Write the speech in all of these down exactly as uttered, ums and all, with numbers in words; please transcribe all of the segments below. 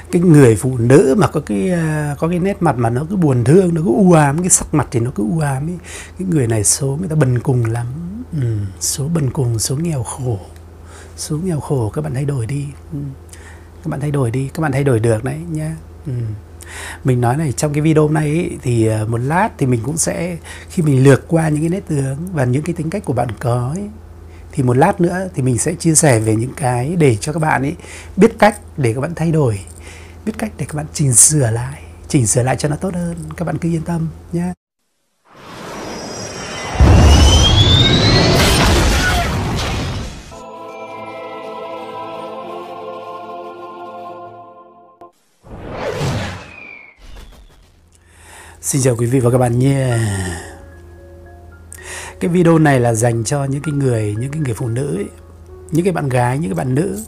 cái người phụ nữ mà có cái có cái nét mặt mà nó cứ buồn thương, nó cứ u ám, cái sắc mặt thì nó cứ u ám ấy, cái người này số người ta bần cùng lắm. Ừ, số bần cùng, số nghèo khổ, số nghèo khổ các bạn thay đổi đi. Ừ. Các bạn thay đổi đi, các bạn thay đổi được đấy nhá. Ừ. Mình nói này, trong cái video này ấy, thì một lát thì mình cũng sẽ, khi mình lược qua những cái nét tướng và những cái tính cách của bạn có ấy, thì một lát nữa thì mình sẽ chia sẻ về những cái để cho các bạn ấy biết cách để các bạn thay đổi, biết cách để các bạn chỉnh sửa lại, chỉnh sửa lại cho nó tốt hơn. Các bạn cứ yên tâm nhé. Xin chào quý vị và các bạn nha. Cái video này là dành cho những cái người, những cái người phụ nữ ấy, những cái bạn gái, những cái bạn nữ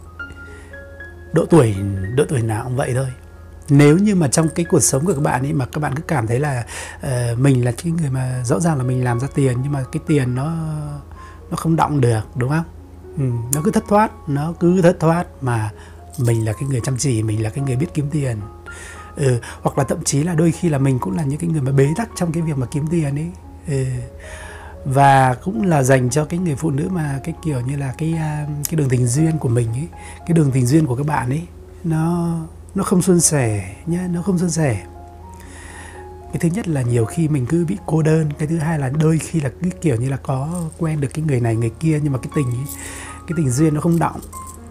độ tuổi độ tuổi nào cũng vậy thôi. Nếu như mà trong cái cuộc sống của các bạn ấy mà các bạn cứ cảm thấy là uh, mình là cái người mà rõ ràng là mình làm ra tiền nhưng mà cái tiền nó nó không đọng được, đúng không? Ừ, nó cứ thất thoát, nó cứ thất thoát mà mình là cái người chăm chỉ, mình là cái người biết kiếm tiền. Ừ, hoặc là thậm chí là đôi khi là mình cũng là những cái người mà bế tắc trong cái việc mà kiếm tiền ấy. Ừ. Và cũng là dành cho cái người phụ nữ mà cái kiểu như là cái cái đường tình duyên của mình ấy, cái đường tình duyên của các bạn ấy nó nó không suôn sẻ nhá, nó không suôn sẻ. Cái thứ nhất là nhiều khi mình cứ bị cô đơn, cái thứ hai là đôi khi là cứ kiểu như là có quen được cái người này người kia nhưng mà cái tình ấy, cái tình duyên nó không đọng.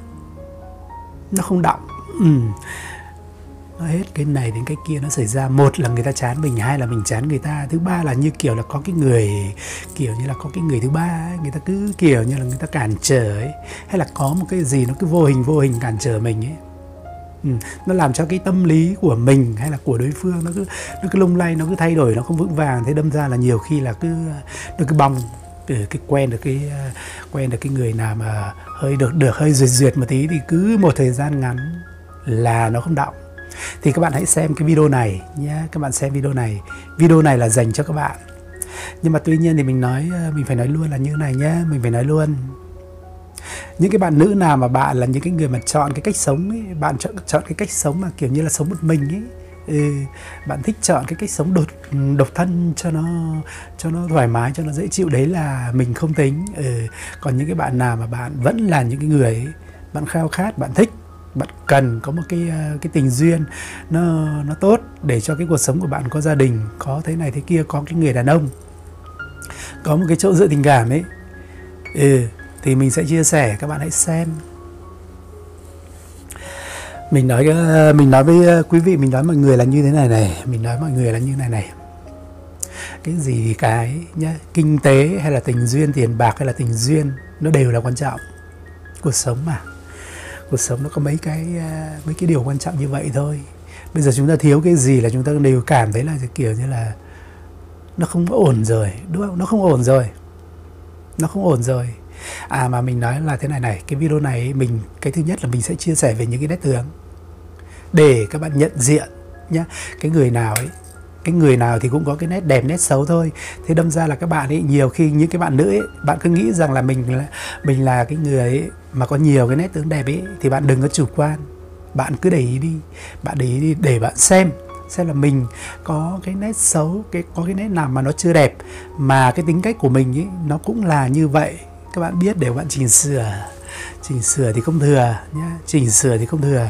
Nó không đọng. Ừ. Nó hết cái này đến cái kia nó xảy ra. Một là người ta chán mình, hai là mình chán người ta, thứ ba là như kiểu là có cái người kiểu như là có cái người thứ ba ấy, người ta cứ kiểu như là người ta cản trở ấy, hay là có một cái gì nó cứ vô hình vô hình cản trở mình ấy. Ừ, nó làm cho cái tâm lý của mình hay là của đối phương nó cứ nó cứ lung lay, nó cứ thay đổi, nó không vững vàng. Thế đâm ra là nhiều khi là cứ nó cứ bong cái quen được cái quen được cái người nào mà hơi được được hơi duyệt duyệt một tí thì cứ một thời gian ngắn là nó không đọng. Thì các bạn hãy xem cái video này nhé, các bạn xem video này. Video này là dành cho các bạn. Nhưng mà tuy nhiên thì mình nói, mình phải nói luôn là như này nhé, mình phải nói luôn. Những cái bạn nữ nào mà bạn là những cái người mà chọn cái cách sống ấy, bạn chọn chọn cái cách sống mà kiểu như là sống một mình ấy. Ừ, bạn thích chọn cái cách sống độc độc thân cho nó cho nó thoải mái, cho nó dễ chịu, đấy là mình không tính. Ừ, còn những cái bạn nào mà bạn vẫn là những cái người ấy, bạn khao khát, bạn thích, bạn cần có một cái cái tình duyên nó nó tốt để cho cái cuộc sống của bạn có gia đình, có thế này thế kia, có cái người đàn ông, có một cái chỗ dựa tình cảm ấy. Ừ, thì mình sẽ chia sẻ, các bạn hãy xem. Mình nói mình nói với quý vị, mình nói mọi người là như thế này này, mình nói mọi người là như này này. Cái gì cái nhá, kinh tế hay là tình duyên, tiền bạc hay là tình duyên, nó đều là quan trọng. Cuộc sống mà. Cuộc sống nó có mấy cái mấy cái điều quan trọng như vậy thôi. Bây giờ chúng ta thiếu cái gì là chúng ta đều cảm thấy là kiểu như là nó không ổn rồi, đúng không? Nó không ổn rồi. Nó không ổn rồi. À mà mình nói là thế này này, cái video này mình cái thứ nhất là mình sẽ chia sẻ về những cái nét tướng để các bạn nhận diện nhá. Cái người nào ấy, cái người nào thì cũng có cái nét đẹp, nét xấu thôi. Thế đâm ra là các bạn ấy nhiều khi những cái bạn nữ ấy, bạn cứ nghĩ rằng là mình là mình là cái người ấy mà có nhiều cái nét tướng đẹp ấy thì bạn đừng có chủ quan. Bạn cứ để ý đi, bạn để ý đi để bạn xem xem là mình có cái nét xấu, cái có cái nét nào mà nó chưa đẹp mà cái tính cách của mình ấy nó cũng là như vậy. Các bạn biết để bạn chỉnh sửa. Chỉnh sửa thì không thừa nhá, chỉnh sửa thì không thừa.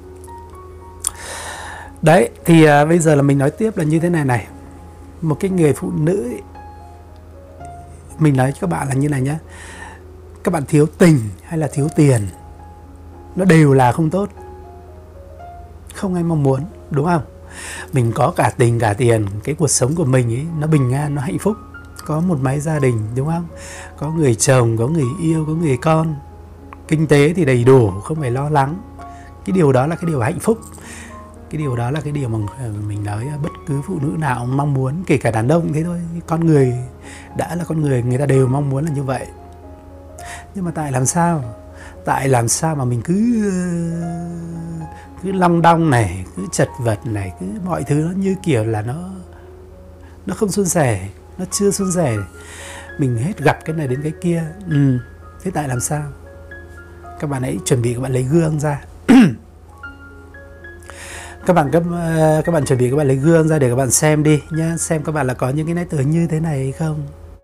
Đấy, thì à, bây giờ là mình nói tiếp là như thế này này. Một cái người phụ nữ ấy, mình nói cho các bạn là như này nhá. Các bạn thiếu tình hay là thiếu tiền, nó đều là không tốt. Không ai mong muốn, đúng không? Mình có cả tình cả tiền, cái cuộc sống của mình ấy nó bình an, nó hạnh phúc. Có một mái gia đình, đúng không? Có người chồng, có người yêu, có người con. Kinh tế thì đầy đủ, không phải lo lắng. Cái điều đó là cái điều hạnh phúc. Cái điều đó là cái điều mà mình nói bất cứ phụ nữ nào mong muốn, kể cả đàn ông thế thôi. Con người đã là con người, người ta đều mong muốn là như vậy. Nhưng mà tại làm sao? Tại làm sao mà mình cứ cứ long đong này, cứ chật vật này, cứ mọi thứ nó như kiểu là nó nó không suôn sẻ, nó chưa suôn sẻ. Mình hết gặp cái này đến cái kia. Ừ, thế tại làm sao? Các bạn hãy chuẩn bị, các bạn lấy gương ra. Các bạn các, các bạn chuẩn bị các bạn lấy gương ra để các bạn xem đi nhá, xem các bạn là có những cái nét tướng như thế này hay không.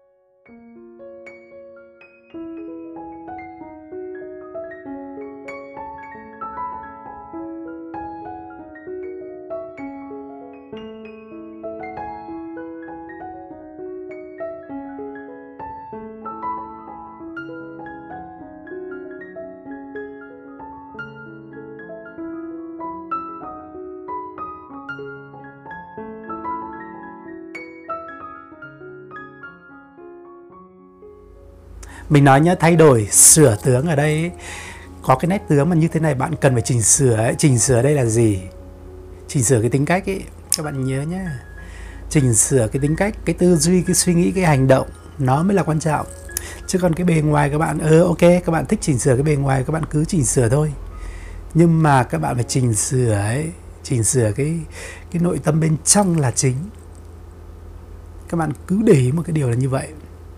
Mình nói nhá, thay đổi, sửa tướng ở đây ấy, có cái nét tướng mà như thế này bạn cần phải chỉnh sửa ấy. Chỉnh sửa đây là gì? Chỉnh sửa cái tính cách ấy, các bạn nhớ nhá. Chỉnh sửa cái tính cách, cái tư duy, cái suy nghĩ, cái hành động, nó mới là quan trọng. Chứ còn cái bề ngoài các bạn, ờ ok, các bạn thích chỉnh sửa cái bề ngoài các bạn cứ chỉnh sửa thôi. Nhưng mà các bạn phải chỉnh sửa ấy, chỉnh sửa cái cái nội tâm bên trong là chính. Các bạn cứ để ý một cái điều là như vậy.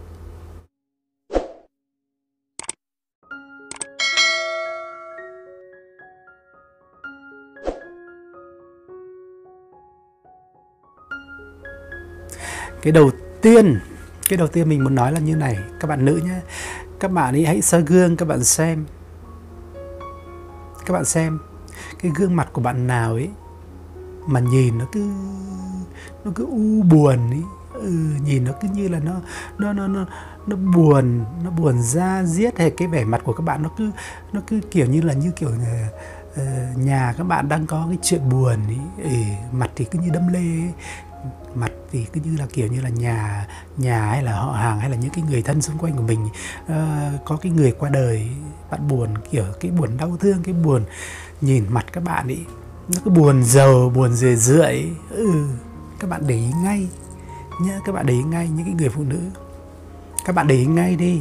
Cái đầu tiên, cái đầu tiên mình muốn nói là như này, các bạn nữ nhé. Các bạn ấy hãy soi gương, các bạn xem. Các bạn xem cái gương mặt của bạn nào ấy mà nhìn nó cứ nó cứ u buồn ấy, ừ, nhìn nó cứ như là nó nó nó nó nó buồn, nó buồn da diết, hay cái vẻ mặt của các bạn nó cứ nó cứ kiểu như là như kiểu uh, nhà các bạn đang có cái chuyện buồn ấy, ừ, mặt thì cứ như đâm lê ấy. Mặt thì cứ như là kiểu như là nhà nhà hay là họ hàng hay là những cái người thân xung quanh của mình uh, có cái người qua đời, bạn buồn, kiểu cái buồn đau thương, cái buồn, nhìn mặt các bạn ấy nó cứ buồn rầu, buồn rười rượi, ừ, các bạn để ý ngay nhá, các bạn để ý ngay những cái người phụ nữ, các bạn để ý ngay đi.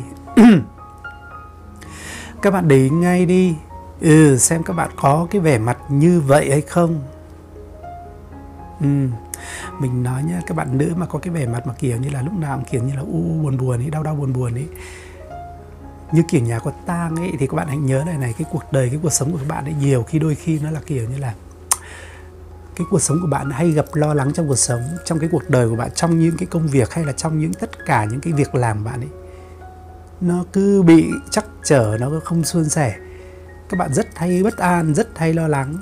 Các bạn để ý ngay đi, ừ, xem các bạn có cái vẻ mặt như vậy hay không. Ừ. Mình nói nhá, các bạn nữ mà có cái vẻ mặt mà kiểu như là lúc nào cũng kiểu như là u buồn buồn ấy, đau đau buồn buồn ấy, như kiểu nhà có tang ấy, thì các bạn hãy nhớ này này, cái cuộc đời, cái cuộc sống của các bạn ấy nhiều khi đôi khi nó là kiểu như là cái cuộc sống của bạn hay gặp lo lắng trong cuộc sống, trong cái cuộc đời của bạn, trong những cái công việc hay là trong những tất cả những cái việc làm của bạn ấy, nó cứ bị trắc trở, nó không suôn sẻ. Các bạn rất hay bất an, rất hay lo lắng.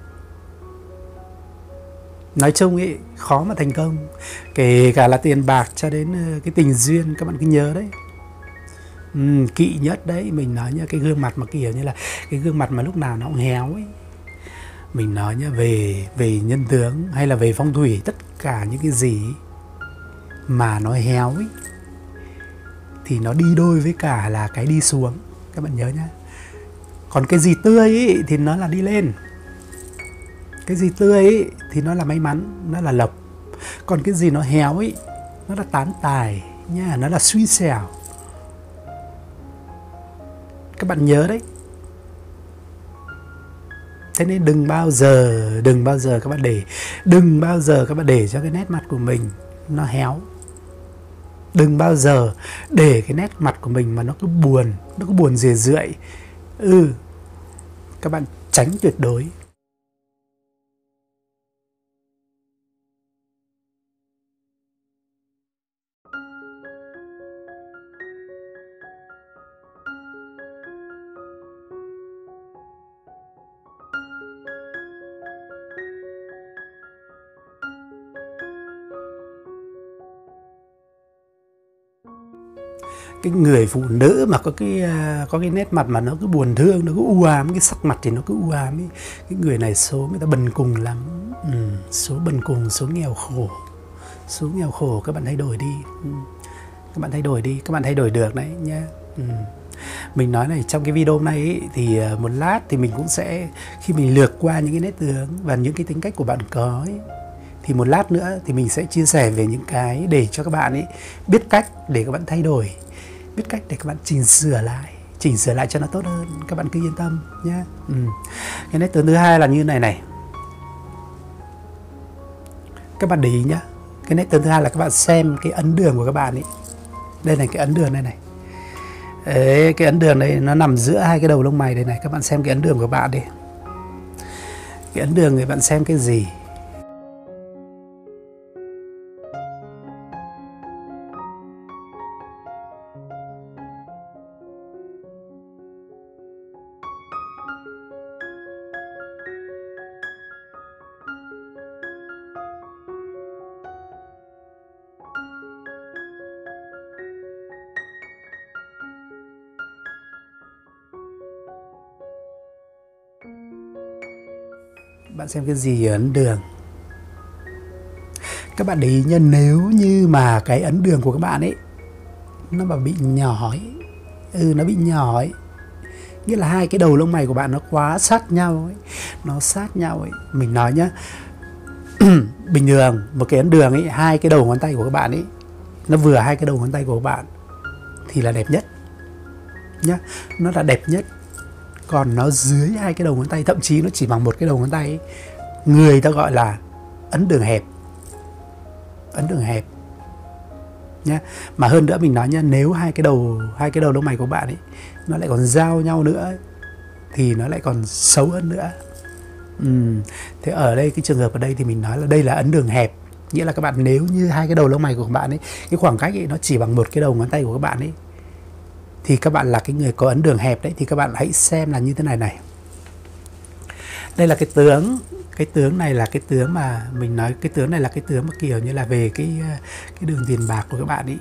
Nói chung ấy, khó mà thành công, kể cả là tiền bạc cho đến cái tình duyên, các bạn cứ nhớ đấy. Ừ, kỵ nhất đấy, mình nói nha, cái gương mặt mà kiểu như là cái gương mặt mà lúc nào nó cũng héo ấy. Mình nói nha, về về nhân tướng hay là về phong thủy, tất cả những cái gì mà nó héo ấy thì nó đi đôi với cả là cái đi xuống, các bạn nhớ nhá. Còn cái gì tươi ấy thì nó là đi lên. Cái gì tươi ấy thì nó là may mắn, nó là lộc. Còn cái gì nó héo ấy, nó là tán tài nha, nó là xui xẻo. Các bạn nhớ đấy. Thế nên đừng bao giờ, đừng bao giờ các bạn để, đừng bao giờ các bạn để cho cái nét mặt của mình nó héo. Đừng bao giờ để cái nét mặt của mình mà nó cứ buồn, nó cứ buồn rười rượi. Ừ, các bạn tránh tuyệt đối. Cái người phụ nữ mà có cái có cái nét mặt mà nó cứ buồn thương, nó cứ u ám, cái sắc mặt thì nó cứ u ám ấy, cái người này số người ta bần cùng lắm. Ừ, số bần cùng, số nghèo khổ, số nghèo khổ. Các bạn thay đổi đi, ừ. Các bạn thay đổi đi, các bạn thay đổi được đấy nhá. Ừ. Mình nói này, trong cái video hôm nay ấy, thì một lát thì mình cũng sẽ, khi mình lược qua những cái nét tướng và những cái tính cách của bạn có ấy, thì một lát nữa thì mình sẽ chia sẻ về những cái để cho các bạn ấy biết cách để các bạn thay đổi, biết cách để các bạn chỉnh sửa lại, chỉnh sửa lại cho nó tốt hơn. Các bạn cứ yên tâm nhé. Ừ. Cái nét tướng thứ hai là như này này, các bạn để ý nhá. Cái nét tướng thứ hai là các bạn xem cái ấn đường của các bạn ấy. Đây này, cái ấn đường này này. Đấy, cái ấn đường này nó nằm giữa hai cái đầu lông mày đây này. Các bạn xem cái ấn đường của bạn đi. cái ấn đường thì bạn xem cái gì? Bạn xem cái gì ở ấn đường? Các bạn để ý nha, nếu như mà cái ấn đường của các bạn ấy nó mà bị nhỏ ấy, ừ nó bị nhỏ ấy, nghĩa là hai cái đầu lông mày của bạn nó quá sát nhau ấy, nó sát nhau ấy. Mình nói nhá, bình thường một cái ấn đường ấy, hai cái đầu ngón tay của các bạn ấy nó vừa hai cái đầu ngón tay của các bạn thì là đẹp nhất nhá, nó là đẹp nhất. Còn nó dưới hai cái đầu ngón tay, thậm chí nó chỉ bằng một cái đầu ngón tay ấy, người ta gọi là ấn đường hẹp. Ấn đường hẹp nhá. Mà hơn nữa mình nói nhá, nếu hai cái đầu hai cái đầu lông mày của bạn ấy nó lại còn giao nhau nữa ấy, thì nó lại còn xấu hơn nữa. Ừ. Thế ở đây cái trường hợp ở đây thì mình nói là đây là ấn đường hẹp, nghĩa là các bạn nếu như hai cái đầu lông mày của các bạn ấy, cái khoảng cách ấy nó chỉ bằng một cái đầu ngón tay của các bạn ấy, thì các bạn là cái người có ấn đường hẹp đấy. Thì các bạn hãy xem là như thế này này. Đây là cái tướng, cái tướng này là cái tướng mà mình nói, cái tướng này là cái tướng mà kiểu như là về cái cái đường tiền bạc của các bạn ấy,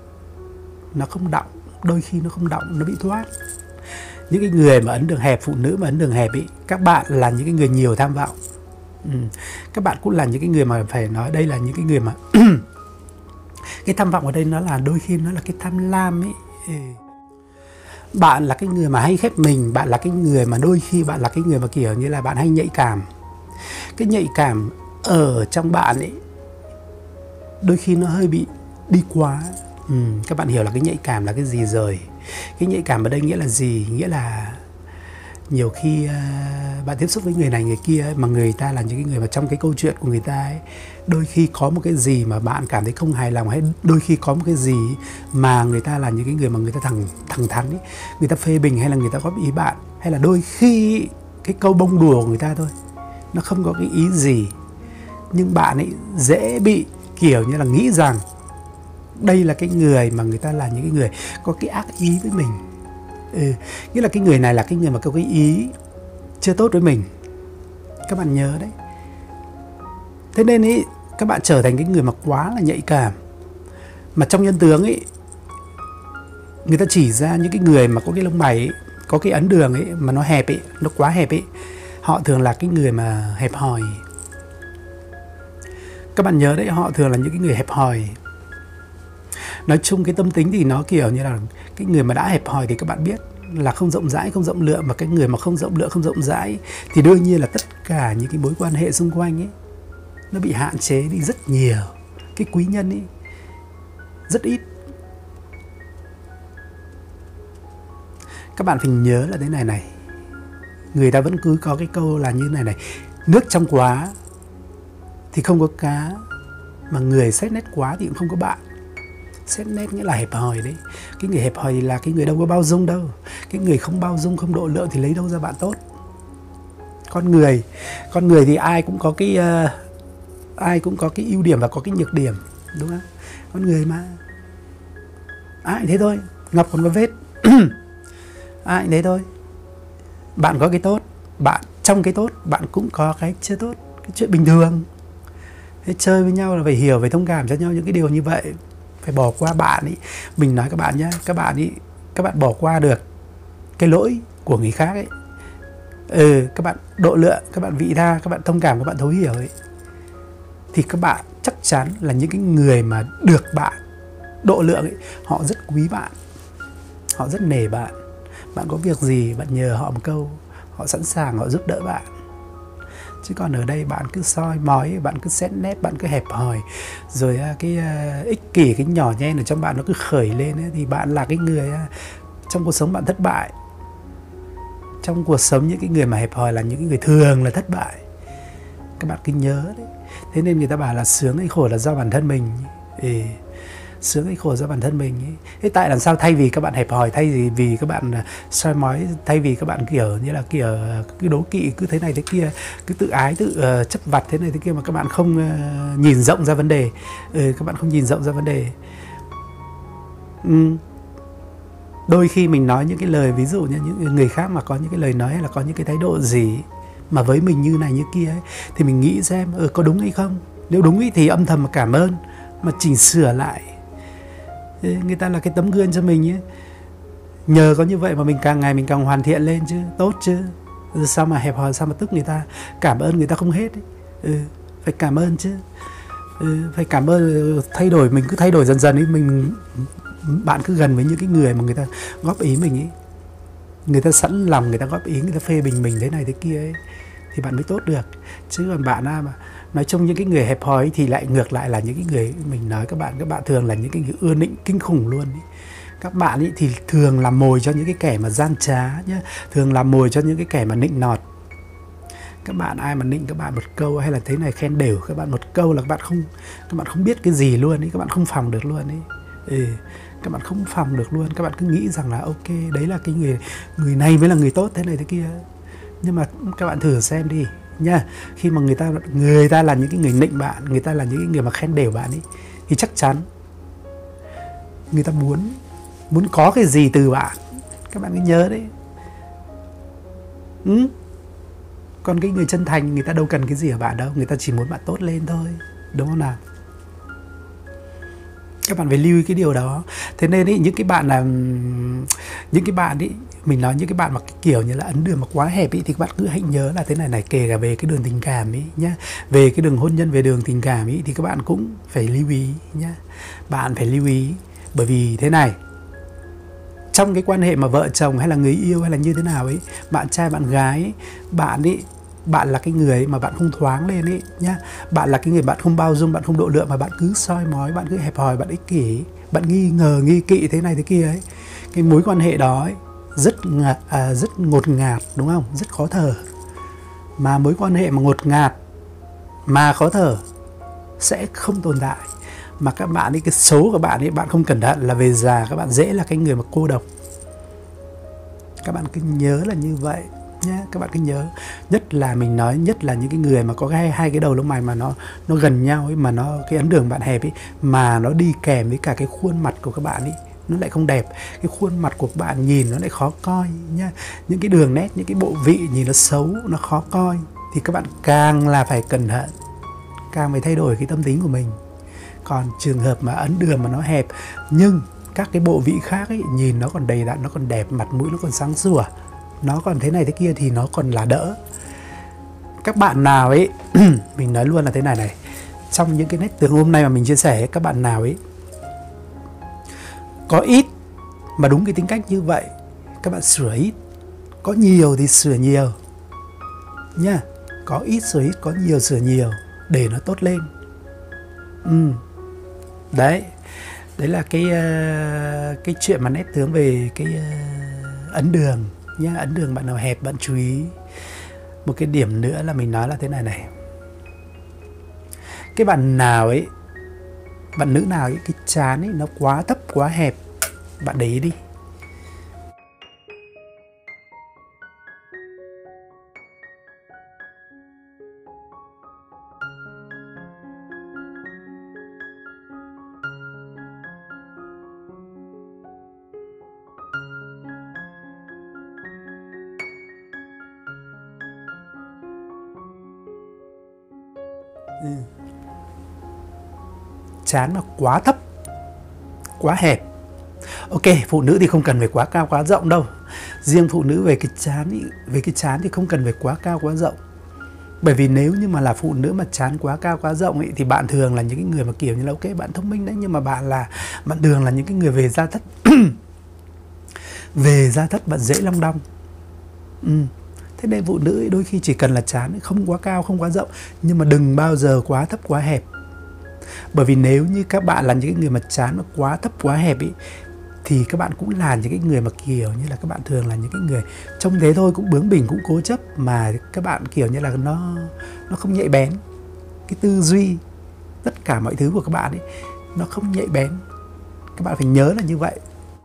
nó không đọng, đôi khi nó không đọng, nó bị thoát. Những cái người mà ấn đường hẹp, phụ nữ mà ấn đường hẹp ấy, các bạn là những cái người nhiều tham vọng. Ừ. Các bạn cũng là những cái người mà phải nói đây là những cái người mà cái tham vọng ở đây nó là đôi khi nó là cái tham lam ấy. Ừ. Bạn là cái người mà hay khép mình, bạn là cái người mà đôi khi bạn là cái người mà kiểu như là bạn hay nhạy cảm. Cái nhạy cảm ở trong bạn ấy đôi khi nó hơi bị đi quá. Ừ, các bạn hiểu là cái nhạy cảm là cái gì rồi. Cái nhạy cảm ở đây nghĩa là gì? Nghĩa là nhiều khi uh, bạn tiếp xúc với người này người kia ấy, mà người ta là những cái người mà trong cái câu chuyện của người ta ấy, đôi khi có một cái gì mà bạn cảm thấy không hài lòng, hay đôi khi có một cái gì mà người ta là những cái người mà người ta thẳng thẳng thắn ấy, người ta phê bình hay là người ta góp ý bạn, hay là đôi khi cái câu bông đùa của người ta thôi, nó không có cái ý gì, nhưng bạn ấy dễ bị kiểu như là nghĩ rằng đây là cái người mà người ta là những cái người có cái ác ý với mình. Ừ, nghĩa là cái người này là cái người mà có cái ý chưa tốt với mình. Các bạn nhớ đấy. Thế nên ý, các bạn trở thành cái người mà quá là nhạy cảm. Mà trong nhân tướng ấy, người ta chỉ ra những cái người mà có cái lông mày ấy, có cái ấn đường ấy mà nó hẹp ấy, nó quá hẹp ấy, họ thường là cái người mà hẹp hòi. Các bạn nhớ đấy, họ thường là những cái người hẹp hòi. Nói chung cái tâm tính thì nó kiểu như là cái người mà đã hẹp hòi thì các bạn biết là không rộng rãi, không rộng lượng. Mà cái người mà không rộng lượng, không rộng rãi thì đương nhiên là tất cả những cái mối quan hệ xung quanh ấy nó bị hạn chế đi rất nhiều. Cái quý nhân ấy rất ít. Các bạn phải nhớ là thế này này, người ta vẫn cứ có cái câu là như này này: nước trong quá thì không có cá, mà người xét nét quá thì cũng không có bạn. Xét nét nghĩa là hẹp hòi đấy. Cái người hẹp hòi là cái người đâu có bao dung đâu. Cái người không bao dung, không độ lượng thì lấy đâu ra bạn tốt. Con người Con người thì ai cũng có cái uh, ai cũng có cái ưu điểm và có cái nhược điểm, đúng không? Con người mà ai cũng thế thôi, ngọc còn có vết. Ai cũng thế thôi. Bạn có cái tốt, bạn trong cái tốt bạn cũng có cái chưa tốt. Cái chuyện bình thường. Thế chơi với nhau là phải hiểu, phải thông cảm cho nhau những cái điều như vậy. Phải bỏ qua bạn ấy. Mình nói các bạn nhé, các bạn ấy, các bạn bỏ qua được cái lỗi của người khác ấy. Ừ, các bạn độ lượng, các bạn vị tha, các bạn thông cảm, các bạn thấu hiểu ấy, thì các bạn chắc chắn là những cái người mà được bạn độ lượng ấy, họ rất quý bạn, họ rất nể bạn. Bạn có việc gì bạn nhờ họ một câu, họ sẵn sàng họ giúp đỡ bạn. Chứ còn ở đây bạn cứ soi mói, bạn cứ xét nét, bạn cứ hẹp hòi, rồi cái uh, ích kỷ, cái nhỏ nhen ở trong bạn nó cứ khởi lên ấy, thì bạn là cái người uh, trong cuộc sống bạn thất bại. Trong cuộc sống những cái người mà hẹp hòi là những cái người thường là thất bại. Các bạn cứ nhớ đấy. Thế nên người ta bảo là sướng hay khổ là do bản thân mình. Ừ. sướng hay khổ do bản thân mình ấy. Thế tại làm sao thay vì các bạn hẹp hòi, thay vì vì các bạn soi mói, thay vì các bạn kiểu như là kiểu cứ đố kỵ, cứ thế này thế kia, cứ tự ái, tự uh, chấp vặt thế này thế kia mà các bạn không uh, nhìn rộng ra vấn đề, ừ, các bạn không nhìn rộng ra vấn đề. Ừ. Đôi khi mình nói những cái lời, ví dụ như những người khác mà có những cái lời nói hay là có những cái thái độ gì mà với mình như này như kia ấy, thì mình nghĩ xem ừ, có đúng hay không. Nếu đúng ý thì âm thầm mà cảm ơn, mà chỉnh sửa lại. Người ta là cái tấm gương cho mình ấy. Nhờ có như vậy mà mình càng ngày mình càng hoàn thiện lên chứ, tốt chứ. Sao mà hẹp hòi, sao mà tức người ta. Cảm ơn người ta không hết ấy. Ừ, phải cảm ơn chứ. Ừ, phải cảm ơn, thay đổi, mình cứ thay đổi dần dần ấy. Mình, bạn cứ gần với những cái người mà người ta góp ý mình ấy, người ta sẵn lòng, người ta góp ý, người ta phê bình mình thế này thế kia ấy, thì bạn mới tốt được. Chứ còn bạn mà nói chung những cái người hẹp hòi thì lại ngược lại là những cái người, mình nói các bạn, các bạn thường là những cái người ưa nịnh kinh khủng luôn ấy. Các bạn ấy thì thường làm mồi cho những cái kẻ mà gian trá nhá, thường làm mồi cho những cái kẻ mà nịnh nọt. Các bạn ai mà nịnh các bạn một câu hay là thế này khen đều các bạn một câu là các bạn không, các bạn không biết cái gì luôn ấy, các bạn không phòng được luôn ấy. Ừ, các bạn không phòng được luôn, các bạn cứ nghĩ rằng là ok, đấy là cái người người này mới là người tốt thế này thế kia. Nhưng mà các bạn thử xem đi nha, khi mà người ta người ta là những cái người nịnh bạn, người ta là những cái người mà khen đều bạn ấy, thì chắc chắn người ta muốn muốn có cái gì từ bạn. Các bạn cứ nhớ đấy. Ừ. Còn cái người chân thành, người ta đâu cần cái gì ở bạn đâu, người ta chỉ muốn bạn tốt lên thôi, đúng không nào? Các bạn phải lưu ý cái điều đó. Thế nên ý, những cái bạn là những cái bạn ý, mình nói những cái bạn mà cái kiểu như là ấn đường mà quá hẹp ý, thì các bạn cứ hãy nhớ là thế này này, kể cả về cái đường tình cảm ý nhá, về cái đường hôn nhân, về đường tình cảm ý, thì các bạn cũng phải lưu ý nhá. Bạn phải lưu ý, bởi vì thế này, trong cái quan hệ mà vợ chồng hay là người yêu hay là như thế nào ấy, bạn trai bạn gái ấy, bạn ấy, bạn là cái người mà bạn không thoáng lên ấy nhá. Bạn là cái người bạn không bao dung, bạn không độ lượng, mà bạn cứ soi mói, bạn cứ hẹp hòi, bạn ích kỷ, bạn nghi ngờ, nghi kỵ thế này thế kia ấy. Cái mối quan hệ đó ấy, rất ngạt, à, rất ngột ngạt, đúng không? Rất khó thở. Mà mối quan hệ mà ngột ngạt mà khó thở sẽ không tồn tại. Mà các bạn ấy, cái số của bạn ấy, bạn không cẩn thận là về già các bạn dễ là cái người mà cô độc. Các bạn cứ nhớ là như vậy nhé, các bạn cứ nhớ. Nhất là mình nói, nhất là những cái người mà có hai, hai cái đầu lông mày mà nó nó gần nhau ấy, mà nó cái ấn đường bạn hẹp ấy, mà nó đi kèm với cả cái khuôn mặt của các bạn ấy, nó lại không đẹp. Cái khuôn mặt của các bạn nhìn nó lại khó coi nhá. Những cái đường nét, những cái bộ vị nhìn nó xấu, nó khó coi, thì các bạn càng là phải cẩn thận, càng phải thay đổi cái tâm tính của mình. Còn trường hợp mà ấn đường mà nó hẹp nhưng các cái bộ vị khác ấy, nhìn nó còn đầy đặn, nó còn đẹp, mặt mũi nó còn sáng sủa, nó còn thế này thế kia thì nó còn là đỡ. Các bạn nào ấy mình nói luôn là thế này này, trong những cái nét tướng hôm nay mà mình chia sẻ, các bạn nào ấy có ít mà đúng cái tính cách như vậy, các bạn sửa ít. Có nhiều thì sửa nhiều nha. Có ít sửa ít, có nhiều sửa nhiều để nó tốt lên. Ừ. Đấy. Đấy là cái uh, cái chuyện mà nét tướng về cái uh, ấn đường nhá. Ấn đường bạn nào hẹp bạn chú ý. Một cái điểm nữa là mình nói là thế này này. Cái bạn nào ấy, bạn nữ nào ấy, cái trán ấy nó quá thấp quá hẹp, bạn để ý đi. Ừ. Trán mà quá thấp, quá hẹp. Ok, phụ nữ thì không cần phải quá cao quá rộng đâu. Riêng phụ nữ về cái trán ý, về cái trán thì không cần phải quá cao quá rộng. Bởi vì nếu như mà là phụ nữ mà trán quá cao quá rộng ấy, thì bạn thường là những cái người mà kiểu như là ok, bạn thông minh đấy, nhưng mà bạn là bạn thường là những cái người về gia thất. Về gia thất bạn dễ long đong. Ừ. Thế nên phụ nữ ấy, đôi khi chỉ cần là trán không quá cao, không quá rộng, nhưng mà đừng bao giờ quá thấp quá hẹp. Bởi vì nếu như các bạn là những cái người mà trán mà quá thấp quá hẹp ý, thì các bạn cũng là những cái người mà kiểu như là các bạn thường là những cái người trông thế thôi cũng bướng bỉnh, cũng cố chấp, mà các bạn kiểu như là nó nó không nhạy bén. Cái tư duy, tất cả mọi thứ của các bạn ấy nó không nhạy bén. Các bạn phải nhớ là như vậy.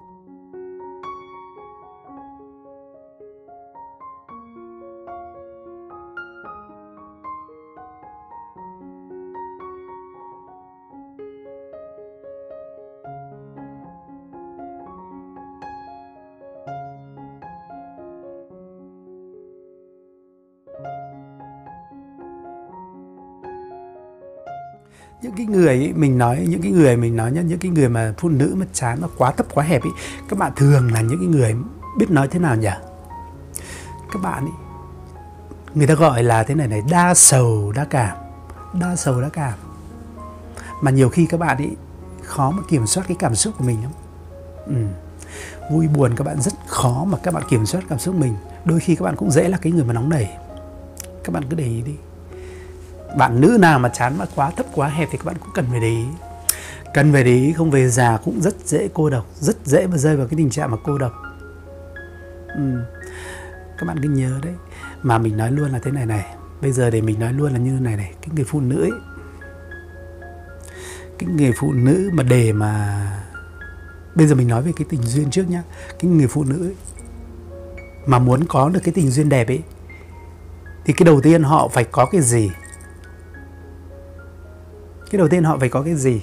Những cái người ấy, mình nói những cái người mình nói nhá, những cái người mà phụ nữ mà chán nó quá thấp quá hẹp ấy, các bạn thường là những cái người biết nói thế nào nhỉ? Các bạn ấy, người ta gọi là thế này này, đa sầu đa cảm, đa sầu đa cảm. Mà nhiều khi các bạn ấy khó mà kiểm soát cái cảm xúc của mình lắm. Ừ. Vui buồn các bạn rất khó mà các bạn kiểm soát cảm xúc mình. Đôi khi các bạn cũng dễ là cái người mà nóng nảy. Các bạn cứ để ý đi. Bạn nữ nào mà chán mà quá thấp quá hẹp thì các bạn cũng cần phải để ý. Cần phải để ý, không về già cũng rất dễ cô độc, rất dễ mà rơi vào cái tình trạng mà cô độc. Ừ. Các bạn cứ nhớ đấy. Mà mình nói luôn là thế này này. Bây giờ để mình nói luôn là như thế này này. Cái người phụ nữ ấy, cái người phụ nữ mà để mà bây giờ mình nói về cái tình duyên trước nhá. Cái người phụ nữ ấy, mà muốn có được cái tình duyên đẹp ấy, thì cái đầu tiên họ phải có cái gì? Cái đầu tiên họ phải có cái gì?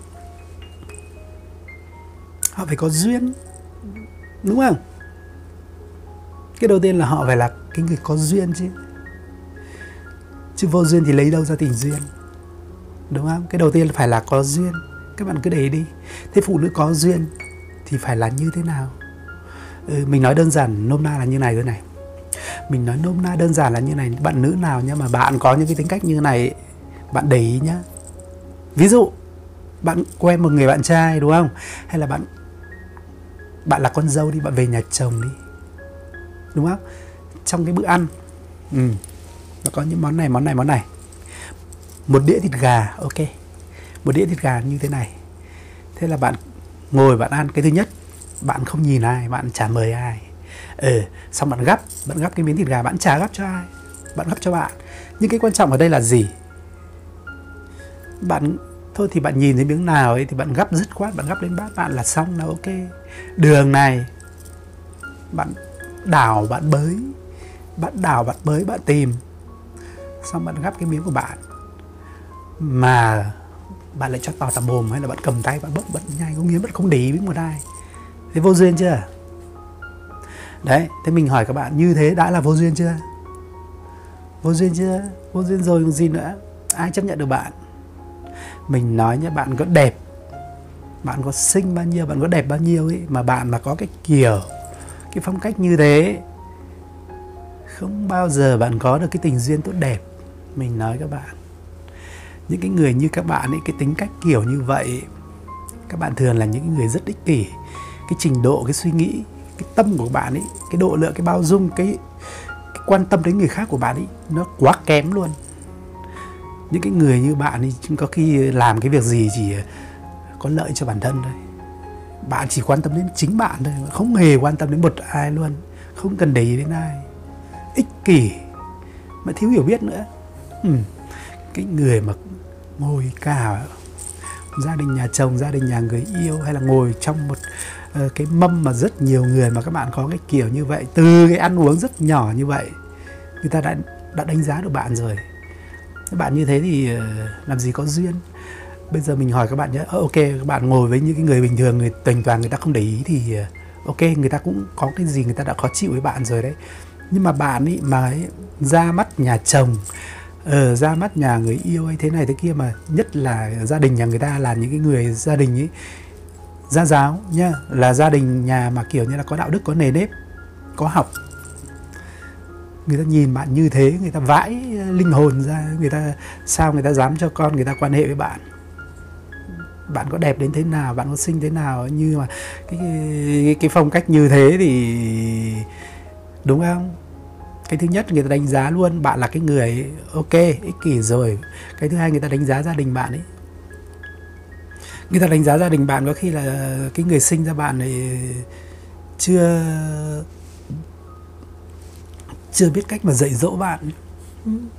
Họ phải có duyên, đúng không? Cái đầu tiên là họ phải là cái người có duyên chứ. Chứ vô duyên thì lấy đâu ra tình duyên, đúng không? Cái đầu tiên phải là có duyên. Các bạn cứ để ý đi. Thế phụ nữ có duyên thì phải là như thế nào? Ừ, mình nói đơn giản nôm na là như này thôi này. Mình nói nôm na đơn giản là như này. Bạn nữ nào nhá mà bạn có những cái tính cách như này, bạn để ý nhá. Ví dụ bạn quen một người bạn trai, đúng không? Hay là bạn bạn là con dâu đi, bạn về nhà chồng đi, đúng không? Trong cái bữa ăn, ừ, nó có những món này, món này, món này. Một đĩa thịt gà, ok. Một đĩa thịt gà như thế này. Thế là bạn ngồi bạn ăn. Cái thứ nhất, bạn không nhìn ai, bạn chả mời ai. Ừ, xong bạn gắp, bạn gắp cái miếng thịt gà, bạn chả gắp cho ai, bạn gắp cho bạn. Nhưng cái quan trọng ở đây là gì? Bạn thôi thì bạn nhìn thấy miếng nào ấy thì bạn gắp dứt khoát, bạn gắp lên bát bạn là xong, là ok. Đường này bạn đảo, bạn bới, bạn đảo, bạn bới, bạn tìm, xong bạn gắp cái miếng của bạn mà bạn lại cho to tầm mồm, hay là bạn cầm tay bạn bốc, bạn nhai không nghiến, bạn không để ý với một ai. Thế vô duyên chưa? Đấy, thế mình hỏi các bạn, như thế đã là vô duyên chưa? Vô duyên chưa? Vô duyên rồi còn gì nữa. Ai chấp nhận được bạn? Mình nói nhé, bạn có đẹp, bạn có xinh bao nhiêu, bạn có đẹp bao nhiêu ấy, mà bạn mà có cái kiểu, cái phong cách như thế, không bao giờ bạn có được cái tình duyên tốt đẹp. Mình nói các bạn, những cái người như các bạn ấy, cái tính cách kiểu như vậy, các bạn thường là những người rất ích kỷ. Cái trình độ, cái suy nghĩ, cái tâm của bạn ấy, cái độ lượng, cái bao dung, cái, cái quan tâm đến người khác của bạn ấy, nó quá kém luôn. Những cái người như bạn ấy có khi làm cái việc gì chỉ có lợi cho bản thân thôi. Bạn chỉ quan tâm đến chính bạn thôi, không hề quan tâm đến một ai luôn, không cần để ý đến ai. Ích kỷ mà thiếu hiểu biết nữa. ừ. Cái người mà ngồi cả gia đình nhà chồng, gia đình nhà người yêu, hay là ngồi trong một uh, cái mâm mà rất nhiều người, mà các bạn có cái kiểu như vậy, từ cái ăn uống rất nhỏ như vậy, người ta đã, đã đánh giá được bạn rồi. Các bạn như thế thì uh, làm gì có duyên. Bây giờ mình hỏi các bạn nhé, ok, các bạn ngồi với những cái người bình thường, người toành toàn, người ta không để ý thì uh, ok, người ta cũng có cái gì người ta đã khó chịu với bạn rồi đấy. Nhưng mà bạn ấy mà ấy, ra mắt nhà chồng, ở ra mắt nhà người yêu hay thế này thế kia, mà nhất là gia đình nhà người ta là những cái người gia đình ấy gia giáo nhá, là gia đình nhà mà kiểu như là có đạo đức, có nề nếp, có học. Người ta nhìn bạn như thế, người ta vãi linh hồn ra. Người ta sao người ta dám cho con người ta quan hệ với bạn? Bạn có đẹp đến thế nào, bạn có xinh thế nào, như mà cái, cái, cái phong cách như thế thì đúng không? Cái thứ nhất, người ta đánh giá luôn bạn là cái người ok, ích kỷ rồi. Cái thứ hai, người ta đánh giá gia đình bạn ấy. Người ta đánh giá gia đình bạn có khi là cái người sinh ra bạn này chưa chưa biết cách mà dạy dỗ bạn.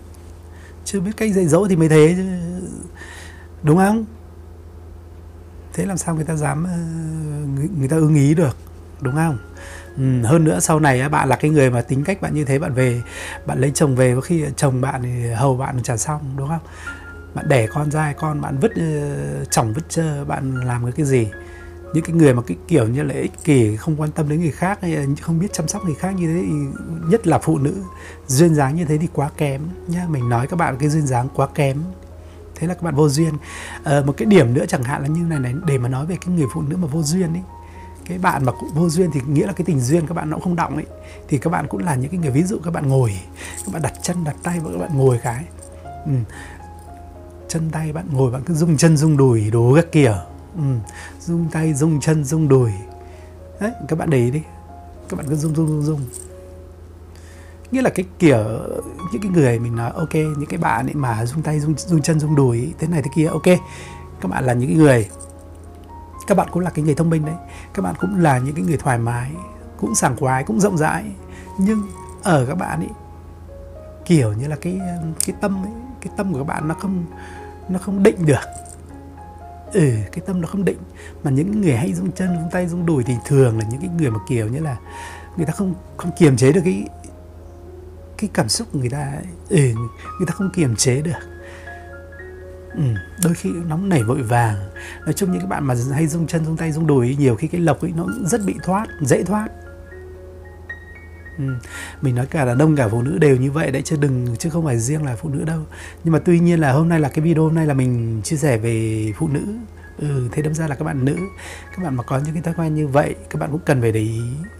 Chưa biết cách dạy dỗ thì mới thế chứ, đúng không? Thế làm sao người ta dám người, người ta ưng ý được, đúng không? Ừ, hơn nữa sau này bạn là cái người mà tính cách bạn như thế, bạn về bạn lấy chồng về, có khi chồng bạn thì hầu bạn chả xong, đúng không? Bạn đẻ con ra, con bạn vứt chồng vứt chơ, bạn làm cái gì? Những cái người mà cái kiểu như là ích kỷ, không quan tâm đến người khác, hay không biết chăm sóc người khác như thế, thì nhất là phụ nữ duyên dáng như thế thì quá kém nhá. Mình nói các bạn cái duyên dáng quá kém, thế là các bạn vô duyên. À, một cái điểm nữa chẳng hạn là như này này, để mà nói về cái người phụ nữ mà vô duyên ấy, cái bạn mà cũng vô duyên thì nghĩa là cái tình duyên các bạn nó cũng không đọng ấy, thì các bạn cũng là những cái người, ví dụ các bạn ngồi, các bạn đặt chân đặt tay và các bạn ngồi cái ừ. chân tay bạn ngồi, bạn cứ rung chân rung đùi đồ các kiểu, ừ. rung tay rung chân rung đùi đấy, các bạn để ý đi, các bạn cứ rung rung rung rung, nghĩa là cái kiểu những cái người mình nói ok, những cái bạn ấy mà rung tay rung, rung chân rung đùi thế này thế kia, ok, các bạn là những cái người, các bạn cũng là cái người thông minh đấy, các bạn cũng là những cái người thoải mái, cũng sảng khoái, cũng rộng rãi, nhưng ở các bạn ấy kiểu như là cái cái tâm ấy, cái tâm của các bạn nó không nó không định được. Ừ, cái tâm nó không định. Mà những người hay rung chân rung tay rung đùi thì thường là những cái người mà kiểu như là người ta không không kiềm chế được cái cái cảm xúc của người ta. Ừ, người ta không kiềm chế được. Ừ, đôi khi nóng nảy vội vàng. Nói chung những cái bạn mà hay rung chân rung tay rung đùi ấy, nhiều khi cái lộc ấy nó rất bị thoát, dễ thoát. Ừ. Mình nói cả đàn ông cả phụ nữ đều như vậy đấy, chứ đừng chứ không phải riêng là phụ nữ đâu. Nhưng mà tuy nhiên là hôm nay là cái video hôm nay là mình chia sẻ về phụ nữ. Ừ, thế đâm ra là các bạn nữ, các bạn mà có những cái thói quen như vậy, các bạn cũng cần phải để ý.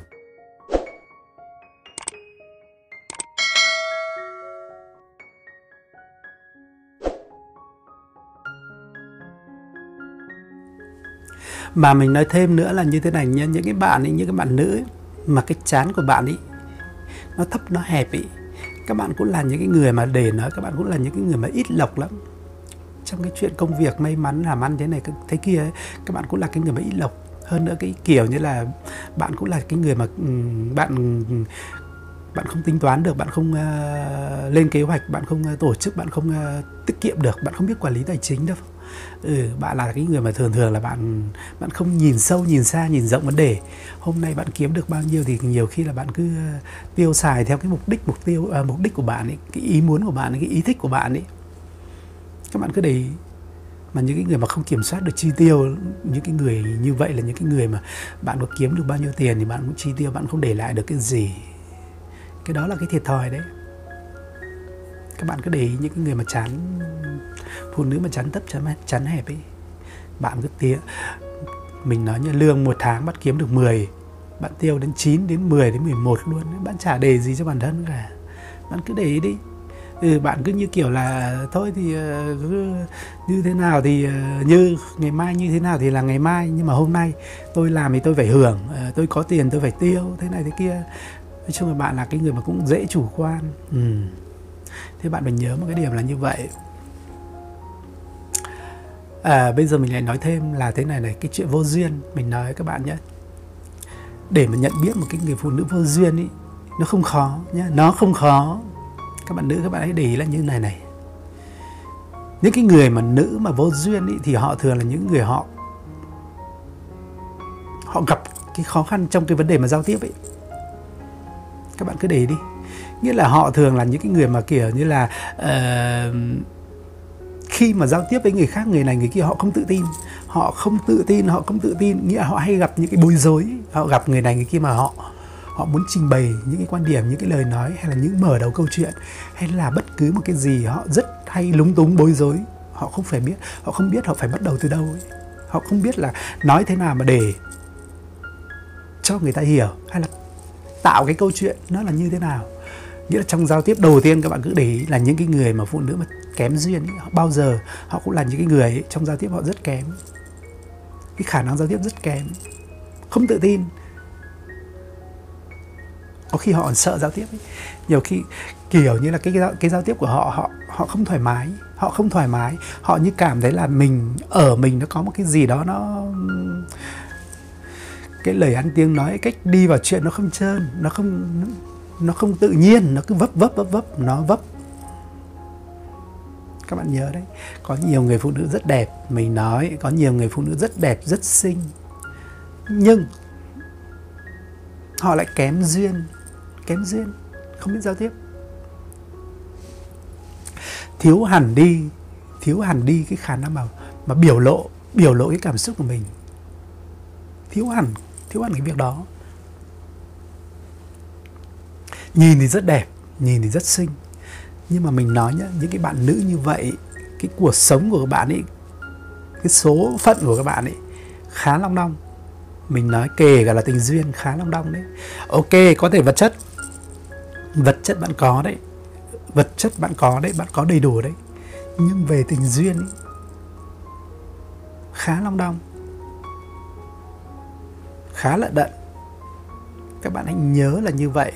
Mà mình nói thêm nữa là như thế này nha, những cái bạn ấy, những cái bạn nữ ấy, mà cái trán của bạn ấy nó thấp nó hẹp ấy, các bạn cũng là những cái người mà để nói các bạn cũng là những cái người mà ít lộc lắm. Trong cái chuyện công việc may mắn làm ăn thế này thế kia ấy, các bạn cũng là cái người mà ít lộc. Hơn nữa cái kiểu như là bạn cũng là cái người mà bạn bạn không tính toán được, bạn không uh, lên kế hoạch, bạn không uh, tổ chức, bạn không uh, tiết kiệm được, bạn không biết quản lý tài chính đâu. Ừ, bạn là cái người mà thường thường là bạn bạn không nhìn sâu, nhìn xa, nhìn rộng vấn đề. Hôm nay bạn kiếm được bao nhiêu thì nhiều khi là bạn cứ uh, tiêu xài theo cái mục đích mục tiêu uh, mục đích của bạn ấy, cái ý muốn của bạn ấy, cái ý thích của bạn ấy. Các bạn cứ để ý. Mà những cái người mà không kiểm soát được chi tiêu, những cái người như vậy là những cái người mà bạn có kiếm được bao nhiêu tiền thì bạn cũng chi tiêu, bạn không để lại được cái gì. Cái đó là cái thiệt thòi đấy. Các bạn cứ để ý những cái người mà chán, phụ nữ mà chán tấp chán, chán hẹp ấy, bạn cứ tiêu, mình nói như lương một tháng bạn kiếm được mười, bạn tiêu đến chín, đến mười, đến mười một luôn, bạn chả để gì cho bản thân cả. Bạn cứ để ý đi. Ừ, bạn cứ như kiểu là thôi thì cứ như thế nào thì như ngày mai như thế nào thì là ngày mai, nhưng mà hôm nay tôi làm thì tôi phải hưởng, tôi có tiền tôi phải tiêu thế này thế kia. Nói chung là bạn là cái người mà cũng dễ chủ quan. Ừ. Thế bạn phải nhớ một cái điểm là như vậy. À, bây giờ mình lại nói thêm là thế này này, cái chuyện vô duyên mình nói với các bạn nhé. Để mà nhận biết một cái người phụ nữ vô duyên ý, nó không khó nhé, nó không khó. Các bạn nữ các bạn hãy để ý là như này này. Những cái người mà nữ mà vô duyên ý, thì họ thường là những người họ họ gặp cái khó khăn trong cái vấn đề mà giao tiếp ấy. Các bạn cứ để ý đi. Nghĩa là họ thường là những cái người mà kiểu như là uh, khi mà giao tiếp với người khác, người này người kia họ không tự tin. Họ không tự tin, họ không tự tin. Nghĩa là họ hay gặp những cái bối rối. Họ gặp người này người kia mà họ họ muốn trình bày những cái quan điểm, những cái lời nói, hay là những mở đầu câu chuyện, hay là bất cứ một cái gì, họ rất hay lúng túng bối rối. Họ không phải biết, họ không biết họ phải bắt đầu từ đâu ấy. Họ không biết là nói thế nào mà để cho người ta hiểu, hay là tạo cái câu chuyện nó là như thế nào. Nghĩa là trong giao tiếp đầu tiên các bạn cứ để ý là những cái người mà phụ nữ mà kém duyên ấy, bao giờ họ cũng là những cái người ấy, trong giao tiếp họ rất kém, cái khả năng giao tiếp rất kém, không tự tin, có khi họ còn sợ giao tiếp ấy. Nhiều khi kiểu như là cái cái giao tiếp của họ họ họ không thoải mái, họ không thoải mái, họ như cảm thấy là mình ở mình nó có một cái gì đó, nó cái lời ăn tiếng nói, cách đi vào chuyện nó không trơn, nó không nó không tự nhiên, nó cứ vấp vấp vấp vấp, nó vấp. Các bạn nhớ đấy, có nhiều người phụ nữ rất đẹp, mình nói có nhiều người phụ nữ rất đẹp, rất xinh, nhưng họ lại kém duyên, kém duyên, không biết giao tiếp. Thiếu hẳn đi, thiếu hẳn đi cái khả năng mà, mà biểu lộ, biểu lộ cái cảm xúc của mình. Thiếu hẳn, thiếu hẳn cái việc đó. Nhìn thì rất đẹp, nhìn thì rất xinh, nhưng mà mình nói nhá, những cái bạn nữ như vậy, cái cuộc sống của các bạn ấy, cái số phận của các bạn ấy khá long đong. Mình nói kể cả là tình duyên khá long đong đấy. Ok, có thể vật chất, vật chất bạn có đấy, vật chất bạn có đấy, bạn có đầy đủ đấy, nhưng về tình duyên ấy, khá long đong, khá lận đận. Các bạn hãy nhớ là như vậy.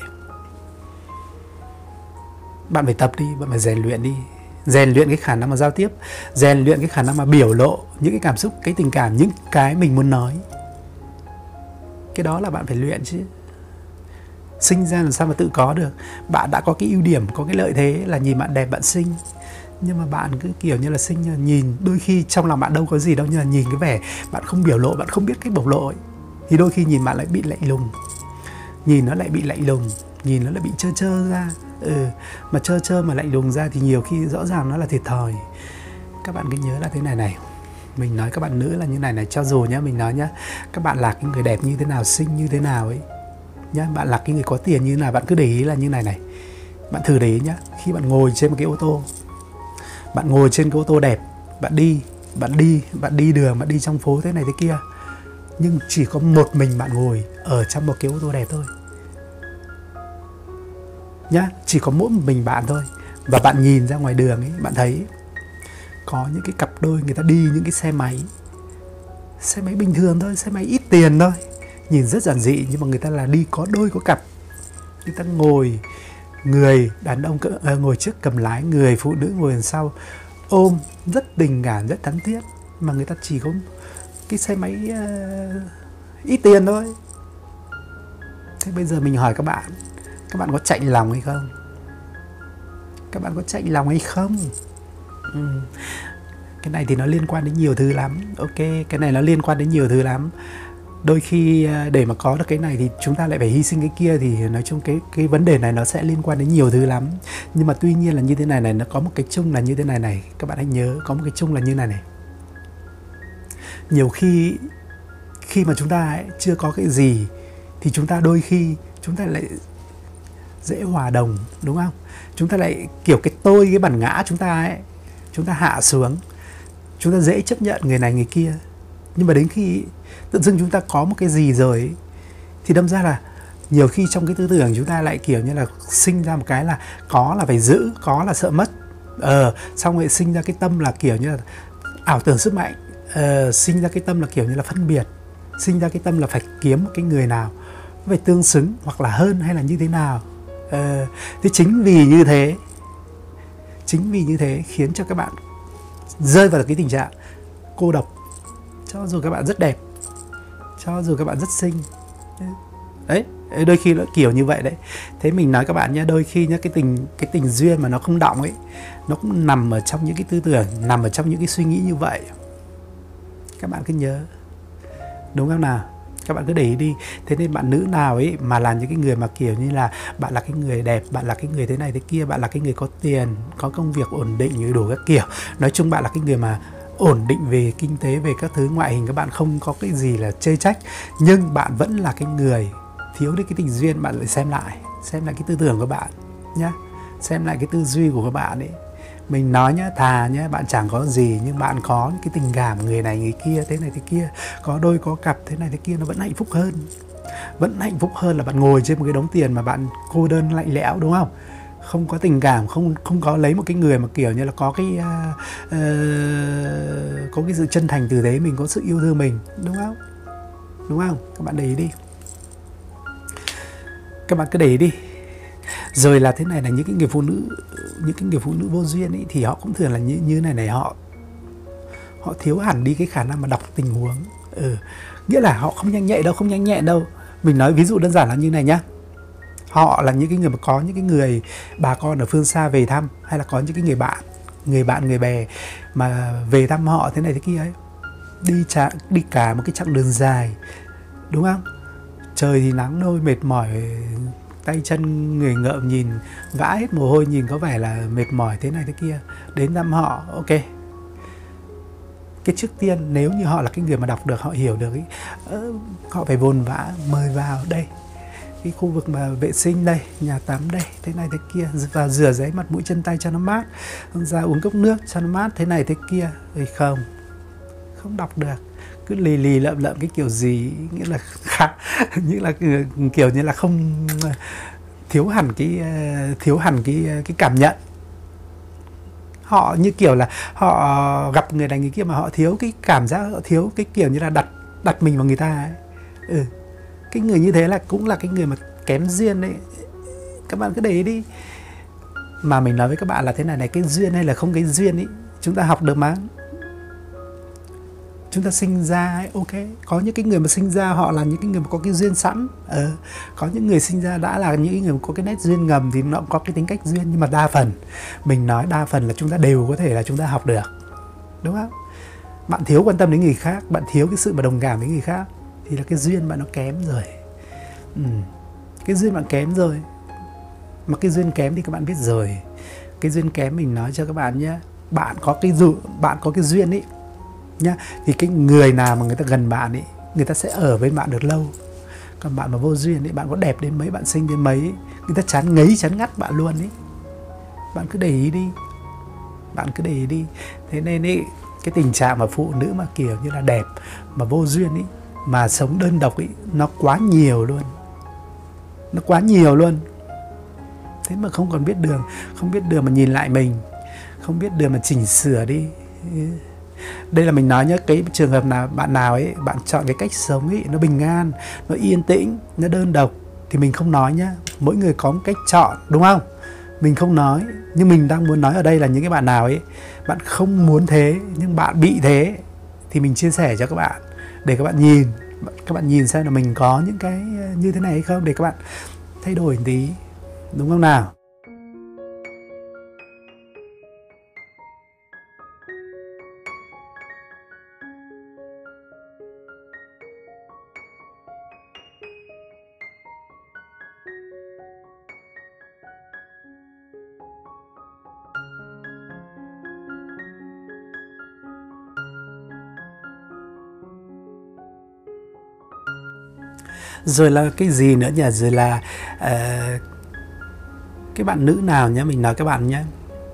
Bạn phải tập đi, bạn phải rèn luyện đi, rèn luyện cái khả năng mà giao tiếp, rèn luyện cái khả năng mà biểu lộ những cái cảm xúc, cái tình cảm, những cái mình muốn nói. Cái đó là bạn phải luyện chứ. Sinh ra làm sao mà tự có được. Bạn đã có cái ưu điểm, có cái lợi thế là nhìn bạn đẹp, bạn xinh, nhưng mà bạn cứ kiểu như là xinh, nhìn đôi khi trong lòng bạn đâu có gì đâu, nhưng mà nhìn cái vẻ bạn không biểu lộ, bạn không biết cách bộc lộ ấy, thì đôi khi nhìn bạn lại bị lạnh lùng, nhìn nó lại bị lạnh lùng, nhìn nó lại bị trơ trơ ra. Ừ, mà trơ trơ mà lạnh lùng ra thì nhiều khi rõ ràng nó là thiệt thòi. Các bạn cứ nhớ là thế này này, mình nói các bạn nữ là như này này, cho dù nhá, mình nói nhá, các bạn là cái người đẹp như thế nào, xinh như thế nào ấy nhá, bạn là cái người có tiền như thế nào, bạn cứ để ý là như này này. Bạn thử để ý nhá, khi bạn ngồi trên một cái ô tô, bạn ngồi trên cái ô tô đẹp, bạn đi, bạn đi, bạn đi đường, bạn đi trong phố thế này thế kia, nhưng chỉ có một mình bạn ngồi ở trong một cái ô tô đẹp thôi nhá, chỉ có mỗi một mình bạn thôi. Và bạn nhìn ra ngoài đường ấy, bạn thấy có những cái cặp đôi người ta đi những cái xe máy, xe máy bình thường thôi, xe máy ít tiền thôi, nhìn rất giản dị, nhưng mà người ta là đi có đôi có cặp. Người ta ngồi, người đàn ông à, ngồi trước cầm lái, người phụ nữ ngồi đằng sau, ôm rất tình cảm, rất thắm thiết, mà người ta chỉ có cái xe máy uh, ít tiền thôi. Thế bây giờ mình hỏi các bạn, các bạn có chạnh lòng hay không? Các bạn có chạnh lòng hay không? Ừ. Cái này thì nó liên quan đến nhiều thứ lắm. Ok, cái này nó liên quan đến nhiều thứ lắm. Đôi khi để mà có được cái này thì chúng ta lại phải hy sinh cái kia, thì nói chung cái cái vấn đề này nó sẽ liên quan đến nhiều thứ lắm. Nhưng mà tuy nhiên là như thế này này, nó có một cái chung là như thế này này. Các bạn hãy nhớ, có một cái chung là như này này. Nhiều khi khi mà chúng ta ấy, chưa có cái gì thì chúng ta đôi khi chúng ta lại dễ hòa đồng, đúng không? Chúng ta lại kiểu cái tôi, cái bản ngã chúng ta ấy, chúng ta hạ xuống, chúng ta dễ chấp nhận người này người kia. Nhưng mà đến khi tự dưng chúng ta có một cái gì rồi ấy, thì đâm ra là nhiều khi trong cái tư tưởng chúng ta lại kiểu như là sinh ra một cái là có là phải giữ, có là sợ mất. Ờ, xong rồi sinh ra cái tâm là kiểu như là ảo tưởng sức mạnh. Ờ, sinh ra cái tâm là kiểu như là phân biệt, sinh ra cái tâm là phải kiếm một cái người nào phải tương xứng hoặc là hơn hay là như thế nào. Ờ, thì chính vì như thế, chính vì như thế khiến cho các bạn rơi vào cái tình trạng cô độc, cho dù các bạn rất đẹp, cho dù các bạn rất xinh. Đấy, đôi khi nó kiểu như vậy đấy. Thế mình nói các bạn nhé, đôi khi nhá, cái tình cái tình duyên mà nó không đọng ấy, nó cũng nằm ở trong những cái tư tưởng, nằm ở trong những cái suy nghĩ như vậy. Các bạn cứ nhớ, đúng không nào? Các bạn cứ để ý đi. Thế nên bạn nữ nào ấy mà là những cái người mà kiểu như là bạn là cái người đẹp, bạn là cái người thế này thế kia, bạn là cái người có tiền, có công việc ổn định như đủ các kiểu, nói chung bạn là cái người mà ổn định về kinh tế, về các thứ ngoại hình, các bạn không có cái gì là chê trách, nhưng bạn vẫn là cái người thiếu đi cái tình duyên. Bạn lại xem lại, xem lại cái tư tưởng của bạn nhá, xem lại cái tư duy của các bạn ấy. Mình nói nhá, thà nhá, bạn chẳng có gì nhưng bạn có cái tình cảm người này người kia, thế này thế kia, có đôi có cặp thế này thế kia, nó vẫn hạnh phúc hơn. Vẫn hạnh phúc hơn là bạn ngồi trên một cái đống tiền mà bạn cô đơn lạnh lẽo, đúng không? Không có tình cảm, không không có lấy một cái người mà kiểu như là có cái uh, uh, có cái sự chân thành tử tế, mình có sự yêu thương mình, đúng không? Đúng không? Các bạn để ý đi. Các bạn cứ để ý đi. Rồi là thế này là những cái người phụ nữ, những cái người phụ nữ vô duyên ấy, thì họ cũng thường là như như này này, họ họ thiếu hẳn đi cái khả năng mà đọc tình huống. Ừ. Nghĩa là họ không nhanh nhạy đâu, không nhanh nhẹn đâu. Mình nói ví dụ đơn giản là như này nhá. Họ là những cái người mà có những cái người bà con ở phương xa về thăm, hay là có những cái người bạn người bạn người bè mà về thăm họ thế này thế kia ấy, đi chả, đi cả một cái chặng đường dài, đúng không? Trời thì nắng thôi, mệt mỏi, tay chân người ngợm, nhìn vã hết mồ hôi, nhìn có vẻ là mệt mỏi thế này thế kia, đến thăm họ. Ok, cái trước tiên nếu như họ là cái người mà đọc được, họ hiểu được ấy, ờ, họ phải vồn vã mời vào đây, cái khu vực mà vệ sinh đây, nhà tắm đây, thế này thế kia, và rửa giấy mặt mũi chân tay cho nó mát, ra uống cốc nước cho nó mát, thế này thế kia. Thì không, không đọc được, cứ lì lì lợm lợm cái kiểu gì, nghĩa là khá, như là kiểu như là không, thiếu hẳn cái thiếu hẳn cái cái cảm nhận. Họ như kiểu là họ gặp người này người kia mà họ thiếu cái cảm giác, họ thiếu cái kiểu như là đặt đặt mình vào người ta ấy. Ừ. Cái người như thế là cũng là cái người mà kém duyên đấy. Các bạn cứ để ý đi. Mà mình nói với các bạn là thế này này, cái duyên hay là không cái duyên ấy, chúng ta học được mà. Chúng ta sinh ra ấy, ok, có những cái người mà sinh ra họ là những cái người mà có cái duyên sẵn. ờ, Có những người sinh ra đã là những cái người mà có cái nét duyên ngầm thì nó cũng có cái tính cách duyên. Nhưng mà đa phần, mình nói đa phần là chúng ta đều có thể là chúng ta học được, đúng không? Bạn thiếu quan tâm đến người khác, bạn thiếu cái sự mà đồng cảm với người khác, thì là cái duyên bạn nó kém rồi. ừ. Cái duyên bạn kém rồi. Mà cái duyên kém thì các bạn biết rồi. Cái duyên kém mình nói cho các bạn nhé. Bạn có cái dụ, bạn có cái duyên ấy nhá, thì cái người nào mà người ta gần bạn ấy, người ta sẽ ở với bạn được lâu. Còn bạn mà vô duyên ấy, bạn có đẹp đến mấy, bạn xinh đến mấy ấy, người ta chán ngấy chán ngắt bạn luôn ấy. Bạn cứ để ý đi, bạn cứ để ý đi. Thế nên ấy, cái tình trạng mà phụ nữ mà kiểu như là đẹp mà vô duyên ấy, mà sống đơn độc ấy, nó quá nhiều luôn. Nó quá nhiều luôn. Thế mà không còn biết đường, không biết đường mà nhìn lại mình, không biết đường mà chỉnh sửa đi. Đây là mình nói nhé, cái trường hợp nào bạn nào ấy, bạn chọn cái cách sống ấy, nó bình an, nó yên tĩnh, nó đơn độc, thì mình không nói nhá. Mỗi người có một cách chọn, đúng không? Mình không nói, nhưng mình đang muốn nói ở đây là những cái bạn nào ấy, bạn không muốn thế, nhưng bạn bị thế, thì mình chia sẻ cho các bạn, để các bạn nhìn, các bạn nhìn xem là mình có những cái như thế này hay không, để các bạn thay đổi một tí, đúng không nào? Rồi là cái gì nữa nhỉ? Rồi là uh, cái bạn nữ nào nhé, mình nói các bạn nhé.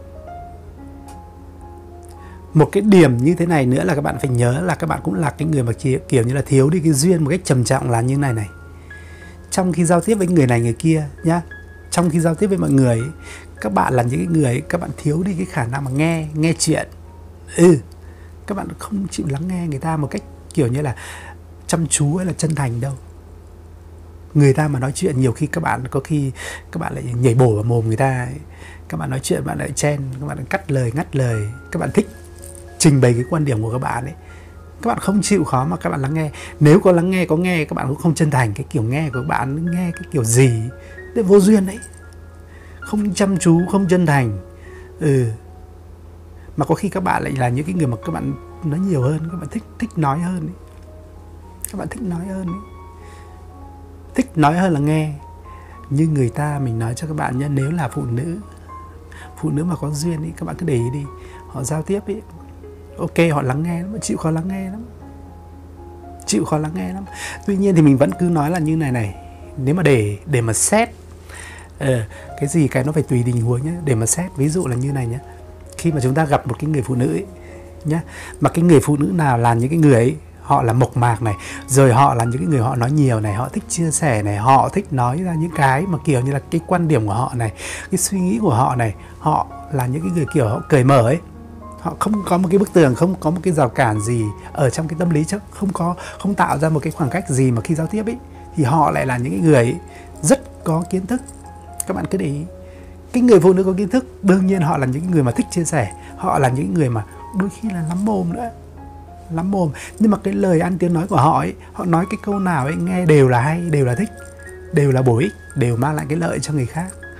Một cái điểm như thế này nữa là các bạn phải nhớ là các bạn cũng là cái người mà kiểu như là thiếu đi cái duyên một cách trầm trọng là như này này. Trong khi giao tiếp với người này người kia nhá, trong khi giao tiếp với mọi người ấy, các bạn là những cái người ấy, các bạn thiếu đi cái khả năng mà nghe, nghe chuyện. Ừ, các bạn không chịu lắng nghe người ta một cách kiểu như là chăm chú hay là chân thành đâu. Người ta mà nói chuyện nhiều khi các bạn có khi các bạn lại nhảy bổ vào mồm người ta ấy. Các bạn nói chuyện bạn lại chen, các bạn lại cắt lời ngắt lời, các bạn thích trình bày cái quan điểm của các bạn ấy. Các bạn không chịu khó mà các bạn lắng nghe. Nếu có lắng nghe, có nghe, các bạn cũng không chân thành. Cái kiểu nghe của các bạn nghe cái kiểu gì để vô duyên đấy, không chăm chú, không chân thành. Ừ. Mà có khi các bạn lại là những cái người mà các bạn nói nhiều hơn, các bạn thích thích nói hơn ấy. Các bạn thích nói hơn ấy. Thích nói hơn là nghe. Nhưng người ta, mình nói cho các bạn nhé, nếu là phụ nữ, phụ nữ mà có duyên ấy, các bạn cứ để ý đi, họ giao tiếp ấy, ok, họ lắng nghe lắm, chịu khó lắng nghe lắm, chịu khó lắng nghe lắm. Tuy nhiên thì mình vẫn cứ nói là như này này, nếu mà để để mà xét uh, cái gì cái nó phải tùy tình huống nhé. Để mà xét, ví dụ là như này nhé, khi mà chúng ta gặp một cái người phụ nữ ấy, nhá, mà cái người phụ nữ nào là những cái người ấy, họ là mộc mạc này, rồi họ là những cái người họ nói nhiều này, họ thích chia sẻ này, họ thích nói ra những cái mà kiểu như là cái quan điểm của họ này, cái suy nghĩ của họ này, họ là những cái người kiểu họ cởi mở ấy, họ không có một cái bức tường, không có một cái rào cản gì ở trong cái tâm lý, chứ không có, không tạo ra một cái khoảng cách gì, mà khi giao tiếp ấy thì họ lại là những cái người ấy rất có kiến thức. Các bạn cứ để ý, cái người phụ nữ có kiến thức, đương nhiên họ là những người mà thích chia sẻ, họ là những người mà đôi khi là lắm mồm nữa, lắm mồm, nhưng mà cái lời ăn tiếng nói của họ ấy, họ nói cái câu nào ấy nghe đều là hay, đều là thích, đều là bổ ích, đều mang lại cái lợi cho người khác.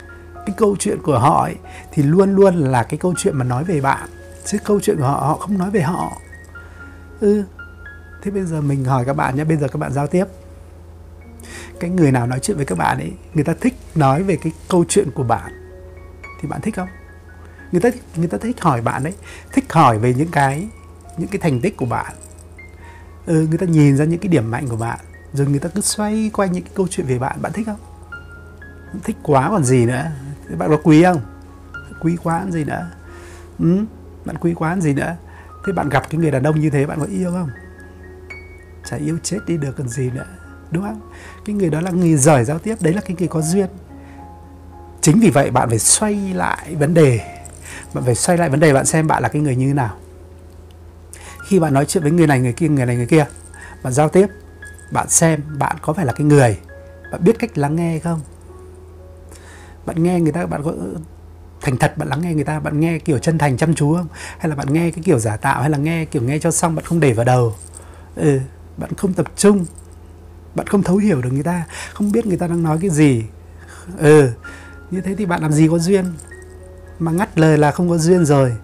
cái câu chuyện của họ ấy, thì luôn luôn là cái câu chuyện mà nói về bạn, chứ câu chuyện của họ họ không nói về họ. Ừ. Thế bây giờ mình hỏi các bạn nhé, bây giờ các bạn giao tiếp, cái người nào nói chuyện với các bạn ấy, người ta thích nói về cái câu chuyện của bạn thì bạn thích không? Người ta người ta thích hỏi bạn đấy, thích hỏi về những cái những cái thành tích của bạn. Ừ, người ta nhìn ra những cái điểm mạnh của bạn, rồi người ta cứ xoay quanh những cái câu chuyện về bạn, bạn thích không? Thích quá còn gì nữa. Thế bạn có quý không? Quý quá còn gì nữa. Ừ, bạn quý quá còn gì nữa. Thế bạn gặp cái người đàn ông như thế bạn có yêu không? Chả yêu chết đi được còn gì nữa, đúng không? Cái người đó là người giỏi giao tiếp, đấy là cái người có duyên. Chính vì vậy bạn phải xoay lại vấn đề. Bạn phải xoay lại vấn đề, bạn xem bạn là cái người như thế nào. Khi bạn nói chuyện với người này người kia, người này người kia, bạn giao tiếp, bạn xem bạn có phải là cái người bạn biết cách lắng nghe không? Bạn nghe người ta, bạn có thành thật bạn lắng nghe người ta, bạn nghe kiểu chân thành chăm chú không? Hay là bạn nghe cái kiểu giả tạo, hay là nghe kiểu nghe cho xong bạn không để vào đầu? Ừ, bạn không tập trung, bạn không thấu hiểu được người ta, không biết người ta đang nói cái gì. Ừ, như thế thì bạn làm gì có duyên. Mà ngắt lời là không có duyên rồi.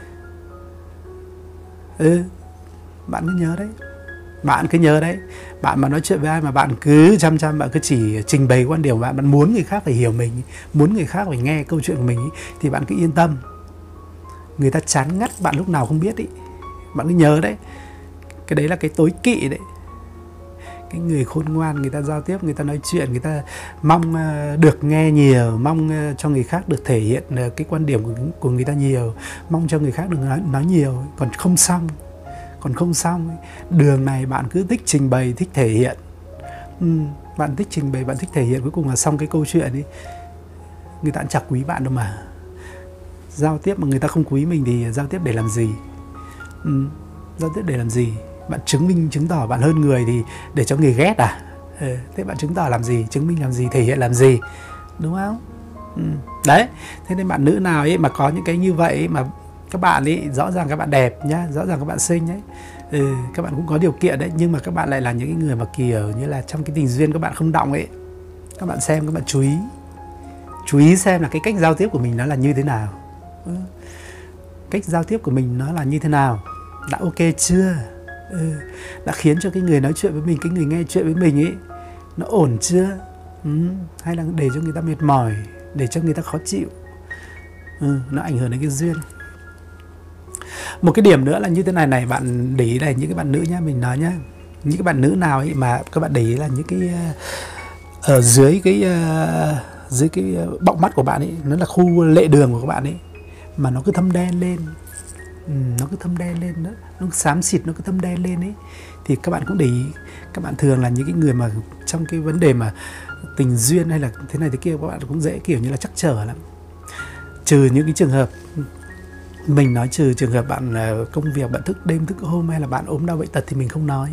Ừ, bạn cứ nhớ đấy. Bạn cứ nhớ đấy. Bạn mà nói chuyện với ai mà bạn cứ chăm chăm, bạn cứ chỉ trình bày quan điểm của bạn, bạn muốn người khác phải hiểu mình, muốn người khác phải nghe câu chuyện của mình, thì bạn cứ yên tâm. Người ta chán ngắt bạn lúc nào không biết ý. Bạn cứ nhớ đấy. Cái đấy là cái tối kỵ đấy. Cái người khôn ngoan, người ta giao tiếp, người ta nói chuyện, người ta mong được nghe nhiều, mong cho người khác được thể hiện cái quan điểm của người ta nhiều, mong cho người khác được nói, nói nhiều. Còn không xong, còn không xong. Đường này bạn cứ thích trình bày, thích thể hiện. Ừ, bạn thích trình bày, bạn thích thể hiện, cuối cùng là xong cái câu chuyện ấy. Người ta cũng chẳng quý bạn đâu mà. Giao tiếp mà người ta không quý mình thì giao tiếp để làm gì? Ừ, giao tiếp để làm gì? Bạn chứng minh, chứng tỏ bạn hơn người thì để cho người ghét à? Ừ, thế bạn chứng tỏ làm gì? Chứng minh làm gì? Thể hiện làm gì? Đúng không? Ừ. Đấy, thế nên bạn nữ nào ấy mà có những cái như vậy ấy, mà các bạn ấy rõ ràng các bạn đẹp nhá, rõ ràng các bạn xinh ấy, ừ, các bạn cũng có điều kiện đấy, nhưng mà các bạn lại là những cái người mà kiểu như là trong cái tình duyên các bạn không đọng ấy. Các bạn xem, các bạn chú ý, chú ý xem là cái cách giao tiếp của mình nó là như thế nào. Ừ. Cách giao tiếp của mình nó là như thế nào? Đã ok chưa? Ừ. Đã khiến cho cái người nói chuyện với mình, cái người nghe chuyện với mình ấy, nó ổn chưa? Ừ. Hay là để cho người ta mệt mỏi, để cho người ta khó chịu? Ừ. Nó ảnh hưởng đến cái duyên. Một cái điểm nữa là như thế này này, bạn để ý này, những cái bạn nữ nhá, mình nói nhá, những cái bạn nữ nào ấy mà các bạn để ý là những cái ở dưới cái uh, dưới cái bọng mắt của bạn ấy, nó là khu lệ đường của các bạn ấy, mà nó cứ thâm đen lên. Ừ, nó cứ thâm đen lên đó, nó xám xịt, nó cứ thâm đen lên ấy, thì các bạn cũng để ý, các bạn thường là những cái người mà trong cái vấn đề mà tình duyên hay là thế này thế kia, các bạn cũng dễ kiểu như là trắc trở lắm. Trừ những cái trường hợp, mình nói trừ trường hợp bạn công việc, bạn thức đêm thức hôm, hay là bạn ốm đau bệnh tật thì mình không nói.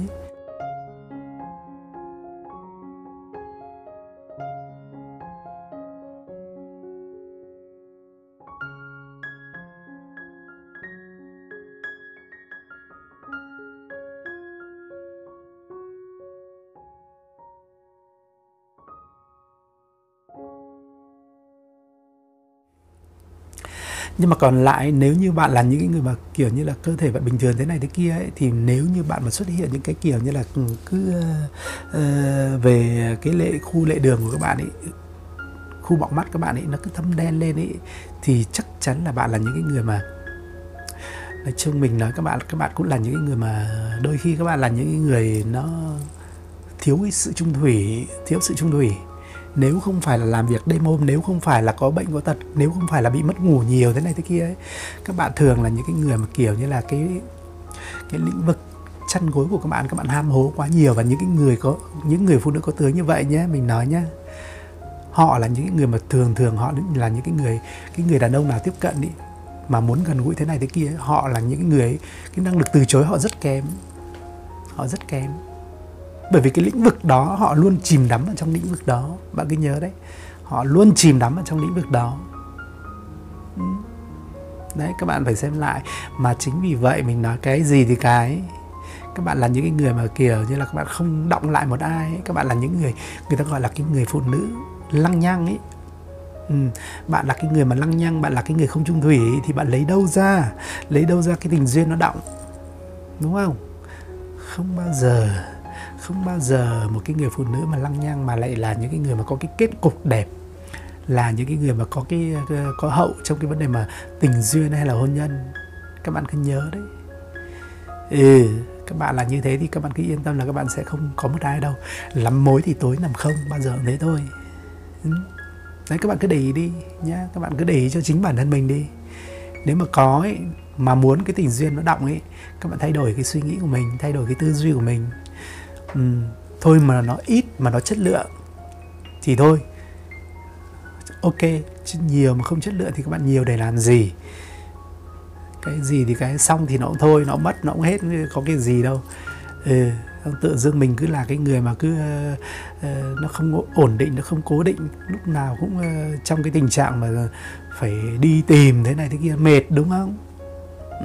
Nhưng mà còn lại, nếu như bạn là những cái người mà kiểu như là cơ thể bạn bình thường thế này thế kia ấy, thì nếu như bạn mà xuất hiện những cái kiểu như là cứ uh, về cái lệ khu lệ đường của các bạn ấy, khu bọng mắt các bạn ấy nó cứ thâm đen lên ấy, thì chắc chắn là bạn là những cái người mà, nói chung mình nói các bạn, các bạn cũng là những cái người mà đôi khi các bạn là những cái người nó thiếu cái sự trung thủy, thiếu sự trung thủy. Nếu không phải là làm việc đêm hôm, nếu không phải là có bệnh có tật, nếu không phải là bị mất ngủ nhiều thế này thế kia ấy, các bạn thường là những cái người mà kiểu như là cái cái lĩnh vực chăn gối của các bạn, các bạn ham hố quá nhiều. Và những cái người có những người phụ nữ có tướng như vậy nhé, mình nói nhé, họ là những cái người mà thường thường họ là những cái người cái người đàn ông nào tiếp cận ý, mà muốn gần gũi thế này thế kia ấy, họ là những cái người cái năng lực từ chối họ rất kém, họ rất kém. Bởi vì cái lĩnh vực đó họ luôn chìm đắm ở trong lĩnh vực đó. Bạn cứ nhớ đấy, họ luôn chìm đắm ở trong lĩnh vực đó. Đấy, các bạn phải xem lại. Mà chính vì vậy mình nói cái gì thì cái, các bạn là những cái người mà kiểu như là các bạn không động lại một ai ấy. Các bạn là những người, người ta gọi là cái người phụ nữ lăng nhăng ấy. Ừ. Bạn là cái người mà lăng nhăng, bạn là cái người không chung thủy thì bạn lấy đâu ra, lấy đâu ra cái tình duyên nó đọng, đúng không? Không bao giờ, không bao giờ một cái người phụ nữ mà lăng nhăng mà lại là những cái người mà có cái kết cục đẹp, là những cái người mà có cái có hậu trong cái vấn đề mà tình duyên hay là hôn nhân. Các bạn cứ nhớ đấy. Ừ, các bạn là như thế thì các bạn cứ yên tâm là các bạn sẽ không có một ai đâu. Lắm mối thì tối nằm không, bao giờ cũng thế thôi. Ừ. Đấy, các bạn cứ để ý đi nhá, các bạn cứ để ý cho chính bản thân mình đi. Nếu mà có ấy, mà muốn cái tình duyên nó đọng ấy, các bạn thay đổi cái suy nghĩ của mình, thay đổi cái tư duy của mình. Ừ. Thôi mà nó ít mà nó chất lượng thì thôi, ok. Chứ nhiều mà không chất lượng thì các bạn nhiều để làm gì? Cái gì thì cái xong thì nó cũng thôi, nó cũng mất, nó cũng hết, có cái gì đâu. Ừ, tự dưng mình cứ là cái người mà cứ uh, uh, nó không ổn định, nó không cố định, lúc nào cũng uh, trong cái tình trạng mà phải đi tìm thế này thế kia, mệt đúng không? Ừ.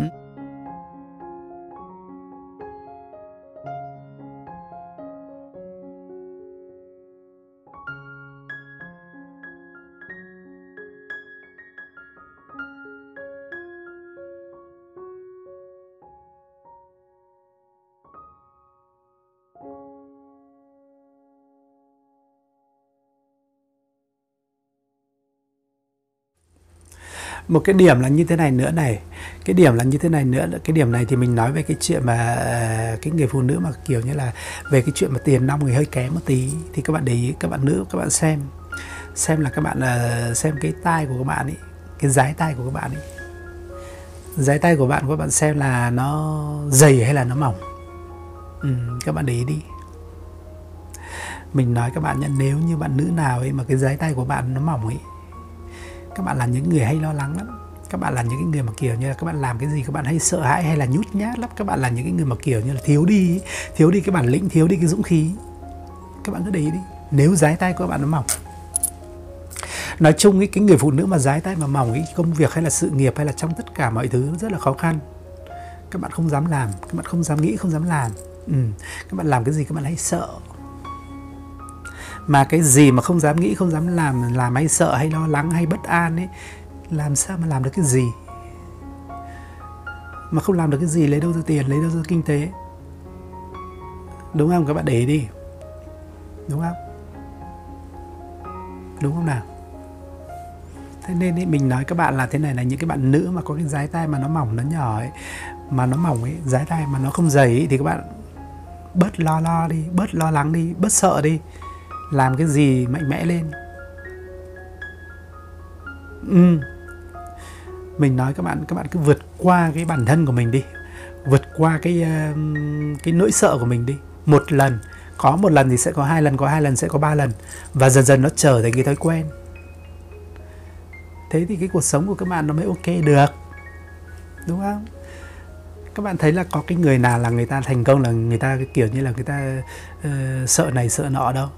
Một cái điểm là như thế này nữa này, cái điểm là như thế này nữa, cái điểm này thì mình nói về cái chuyện mà cái người phụ nữ mà kiểu như là về cái chuyện mà tiền nong người hơi kém một tí, thì các bạn để ý, các bạn nữ các bạn xem xem là các bạn xem cái tai của các bạn ấy, cái dái tai của các bạn ấy, dái tai của bạn các bạn xem là nó dày hay là nó mỏng. Ừ, các bạn để ý đi. Mình nói các bạn nhé, nếu như bạn nữ nào ấy mà cái dái tai của bạn nó mỏng ấy, các bạn là những người hay lo lắng lắm. Các bạn là những cái người mà kiểu như là các bạn làm cái gì các bạn hay sợ hãi hay là nhút nhát lắm. Các bạn là những cái người mà kiểu như là thiếu đi thiếu đi cái bản lĩnh, thiếu đi cái dũng khí. Các bạn cứ để ý đi, nếu dái tay của các bạn nó mỏng. Nói chung ấy, cái người phụ nữ mà dái tay mà mỏng ấy, công việc hay là sự nghiệp hay là trong tất cả mọi thứ rất là khó khăn. Các bạn không dám làm, các bạn không dám nghĩ, không dám làm. Ừ. Các bạn làm cái gì các bạn hay sợ. Mà cái gì mà không dám nghĩ, không dám làm, làm hay sợ hay lo lắng hay bất an ấy, làm sao mà làm được cái gì? Mà không làm được cái gì lấy đâu ra tiền, lấy đâu ra kinh tế? Đúng không? Các bạn để ý đi. Đúng không? Đúng không nào? Thế nên ấy, mình nói các bạn là thế này, là những cái bạn nữ mà có cái dái tai mà nó mỏng, nó nhỏ ấy, mà nó mỏng ấy, dái tai mà nó không dày ấy, thì các bạn bớt lo lo đi, bớt lo lắng đi, bớt sợ đi. Làm cái gì mạnh mẽ lên. Ừ. Mình nói các bạn, các bạn cứ vượt qua cái bản thân của mình đi, vượt qua cái cái nỗi sợ của mình đi. Một lần, có một lần thì sẽ có hai lần, có hai lần sẽ có ba lần, và dần dần nó trở thành cái thói quen. Thế thì cái cuộc sống của các bạn nó mới ok được, đúng không? Các bạn thấy là có cái người nào là người ta thành công là người ta kiểu như là người ta uh, sợ này sợ nọ đâu,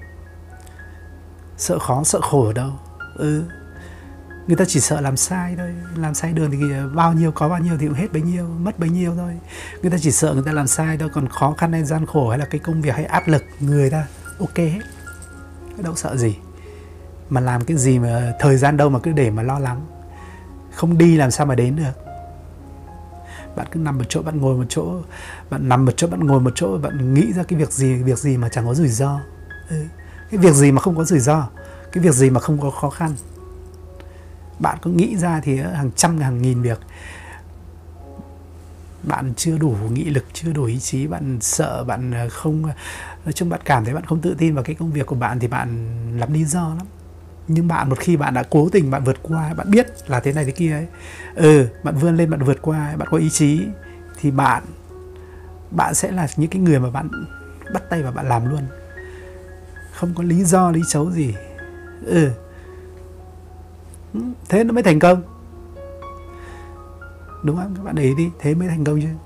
sợ khó sợ khổ đâu. Ừ. Người ta chỉ sợ làm sai thôi. Làm sai đường thì bao nhiêu có bao nhiêu thì cũng hết bấy nhiêu, mất bấy nhiêu thôi. Người ta chỉ sợ người ta làm sai thôi. Còn khó khăn hay gian khổ hay là cái công việc hay áp lực, người ta ok hết, đâu sợ gì. Mà làm cái gì mà thời gian đâu mà cứ để mà lo lắng. Không đi làm sao mà đến được. Bạn cứ nằm một chỗ, bạn ngồi một chỗ, bạn nằm một chỗ, bạn ngồi một chỗ, bạn nghĩ ra cái việc gì, việc gì mà chẳng có rủi ro. Ừ. Cái việc gì mà không có rủi ro, cái việc gì mà không có khó khăn. Bạn có nghĩ ra thì hàng trăm hàng nghìn việc. Bạn chưa đủ nghị lực, chưa đủ ý chí, bạn sợ, bạn không, nói chung bạn cảm thấy bạn không tự tin vào cái công việc của bạn thì bạn lắm lý do lắm. Nhưng bạn một khi bạn đã cố tình bạn vượt qua, bạn biết là thế này thế kia ấy, ừ, bạn vươn lên, bạn vượt qua, bạn có ý chí, thì bạn bạn sẽ là những cái người mà bạn bắt tay và bạn làm luôn, không có lý do lý chấu gì. Ừ, thế nó mới thành công, đúng không? Các bạn để ý đi, thế mới thành công chứ.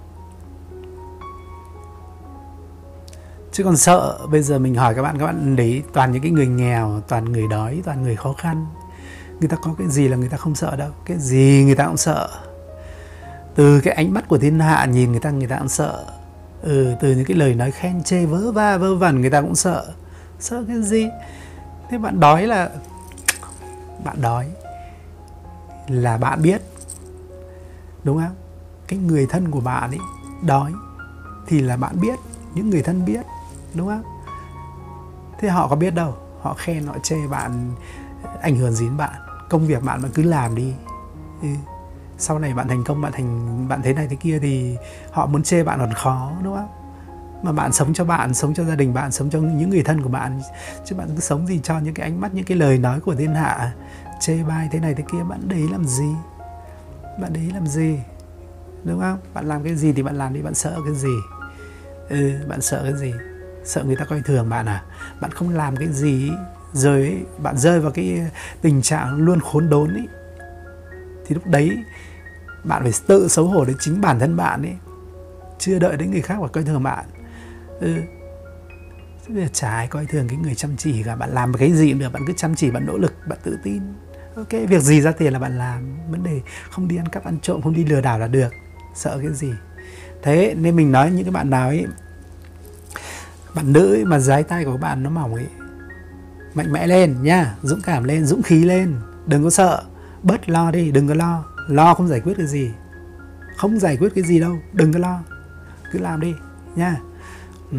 Chứ còn sợ, bây giờ mình hỏi các bạn, các bạn để ý, toàn những cái người nghèo, toàn người đói, toàn người khó khăn. Người ta có cái gì là người ta không sợ đâu. Cái gì người ta cũng sợ. Từ cái ánh mắt của thiên hạ nhìn người ta, người ta cũng sợ. Ừ, từ những cái lời nói khen chê vớ va vơ vẩn người ta cũng sợ. Sợ cái gì? Thế bạn đói là bạn đói là bạn biết, đúng không? Cái người thân của bạn ấy đói thì là bạn biết, những người thân biết, đúng không? Thế họ có biết đâu, họ khen, họ chê bạn, ảnh hưởng gì đến bạn. Công việc bạn bạn cứ làm đi. Ừ. Sau này bạn thành công, bạn thành bạn thế này thế kia thì họ muốn chê bạn còn khó, đúng không? Mà bạn sống cho bạn, sống cho gia đình bạn, sống cho những người thân của bạn, chứ bạn cứ sống gì cho những cái ánh mắt, những cái lời nói của thiên hạ chê bai thế này thế kia, bạn đấy làm gì? Bạn đấy làm gì? Đúng không? Bạn làm cái gì thì bạn làm đi, bạn sợ cái gì? Ừ, bạn sợ cái gì? Sợ người ta coi thường bạn à? Bạn không làm cái gì rồi ấy, bạn rơi vào cái tình trạng luôn khốn đốn ấy, thì lúc đấy bạn phải tự xấu hổ đến chính bản thân bạn ấy, chưa đợi đến người khác phải coi thường bạn. Ừ. Bây giờ chả ai coi thường cái người chăm chỉ cả. Bạn làm cái gì cũng được, bạn cứ chăm chỉ, bạn nỗ lực, bạn tự tin. Ok, việc gì ra tiền là bạn làm. Vấn đề không đi ăn cắp, ăn trộm, không đi lừa đảo là được. Sợ cái gì? Thế nên mình nói những cái bạn nào ấy, bạn nữ ấy mà giái tay của các bạn nó mỏng ấy, mạnh mẽ lên nha, dũng cảm lên, dũng khí lên, đừng có sợ, bớt lo đi, đừng có lo. Lo không giải quyết cái gì, không giải quyết cái gì đâu, đừng có lo, cứ làm đi nha. Ừ.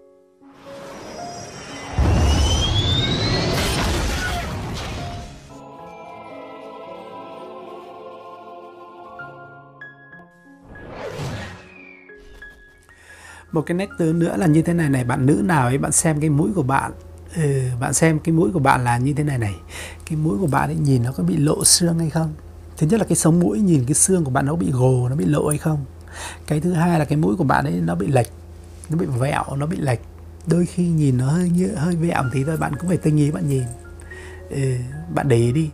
Một cái nét tướng nữa là như thế này này, bạn nữ nào ấy, bạn xem cái mũi của bạn. Ừ, bạn xem cái mũi của bạn là như thế này này. Cái mũi của bạn ấy nhìn nó có bị lộ xương hay không? Thứ nhất là cái sống mũi, nhìn cái xương của bạn nó bị gồ, nó bị lộ hay không? Cái thứ hai là cái mũi của bạn ấy nó bị lệch, nó bị vẹo, nó bị lệch. Đôi khi nhìn nó hơi như hơi vẹo tí thôi, bạn cũng phải tinh ý bạn nhìn. Ừ, bạn để ý đi.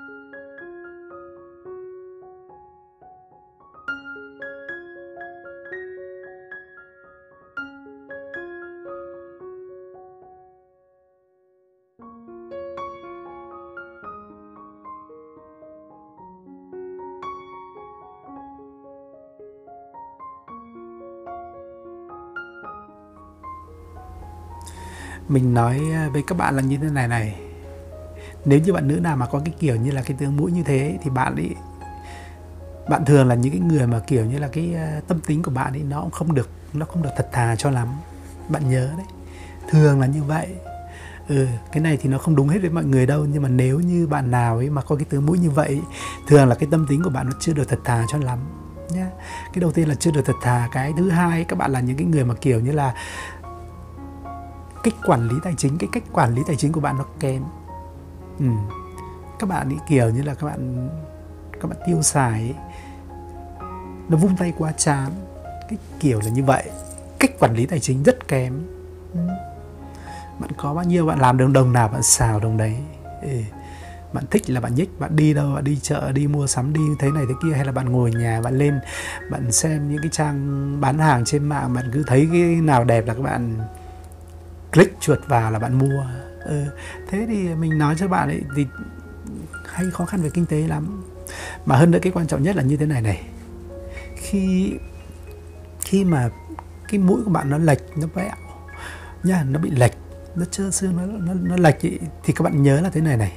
Mình nói với các bạn là như thế này này. Nếu như bạn nữ nào mà có cái kiểu như là cái tướng mũi như thế thì bạn ấy, bạn thường là những cái người mà kiểu như là cái tâm tính của bạn ấy nó cũng không được, nó không được thật thà cho lắm. Bạn nhớ đấy, thường là như vậy. Ừ, cái này thì nó không đúng hết với mọi người đâu, nhưng mà nếu như bạn nào ấy mà có cái tướng mũi như vậy, thường là cái tâm tính của bạn nó chưa được thật thà cho lắm nhá. Cái đầu tiên là chưa được thật thà. Cái thứ hai, các bạn là những cái người mà kiểu như là cách quản lý tài chính, cái cách quản lý tài chính của bạn nó kém. Ừ. Các bạn ấy kiểu như là các bạn các bạn tiêu xài ấy, nó vung tay quá chán, cái kiểu là như vậy. Cách quản lý tài chính rất kém. Ừ. Bạn có bao nhiêu bạn làm được đồng nào bạn xào đồng đấy. Ừ. Bạn thích là bạn nhích, bạn đi đâu, bạn đi chợ, đi mua sắm, đi thế này thế kia, hay là bạn ngồi nhà, bạn lên, bạn xem những cái trang bán hàng trên mạng, bạn cứ thấy cái nào đẹp là các bạn click chuột vào là bạn mua. Ừ. Thế thì mình nói cho bạn ấy thì hay khó khăn về kinh tế lắm. Mà hơn nữa cái quan trọng nhất là như thế này này. Khi khi mà cái mũi của bạn nó lệch, nó vẹo nha, nó bị lệch, nó trơ xương, nó nó nó lệch ý, thì các bạn nhớ là thế này này.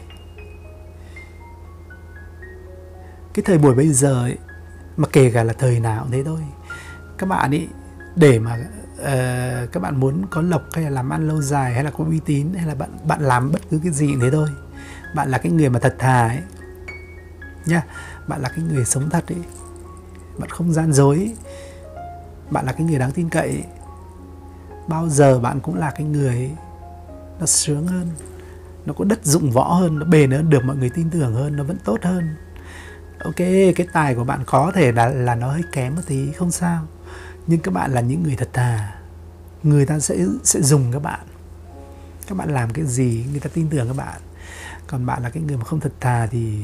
Cái thời buổi bây giờ ấy, mà kể cả là thời nào cũng thế thôi, các bạn ấy để mà uh, các bạn muốn có lộc hay là làm ăn lâu dài hay là có uy tín, hay là bạn bạn làm bất cứ cái gì cũng thế thôi, bạn là cái người mà thật thà ấy nha, bạn là cái người sống thật ấy, bạn không gian dối ấy, bạn là cái người đáng tin cậy ấy, bao giờ bạn cũng là cái người ấy, nó sướng hơn, nó có đất dụng võ hơn, nó bền hơn, được mọi người tin tưởng hơn, nó vẫn tốt hơn. Ok, cái tài của bạn có thể là, là nó hơi kém một tí, không sao. Nhưng các bạn là những người thật thà, người ta sẽ sẽ dùng các bạn. Các bạn làm cái gì người ta tin tưởng các bạn. Còn bạn là cái người mà không thật thà thì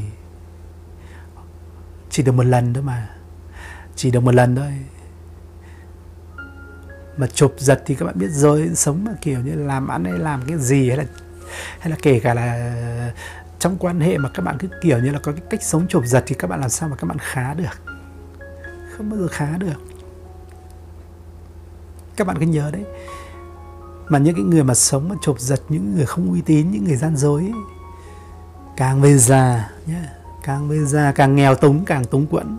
chỉ được một lần thôi mà. Chỉ được một lần thôi. Mà chụp giật thì các bạn biết rồi, sống mà kiểu như làm ăn hay làm cái gì, hay là hay là kể cả là trong quan hệ mà các bạn cứ kiểu như là có cái cách sống chụp giật thì các bạn làm sao mà các bạn khá được. Không bao giờ khá được. Các bạn cứ nhớ đấy. Mà những cái người mà sống mà chụp giật, những người không uy tín, những người gian dối ấy, Càng về già nhé, càng về già càng nghèo túng, càng túng quẫn.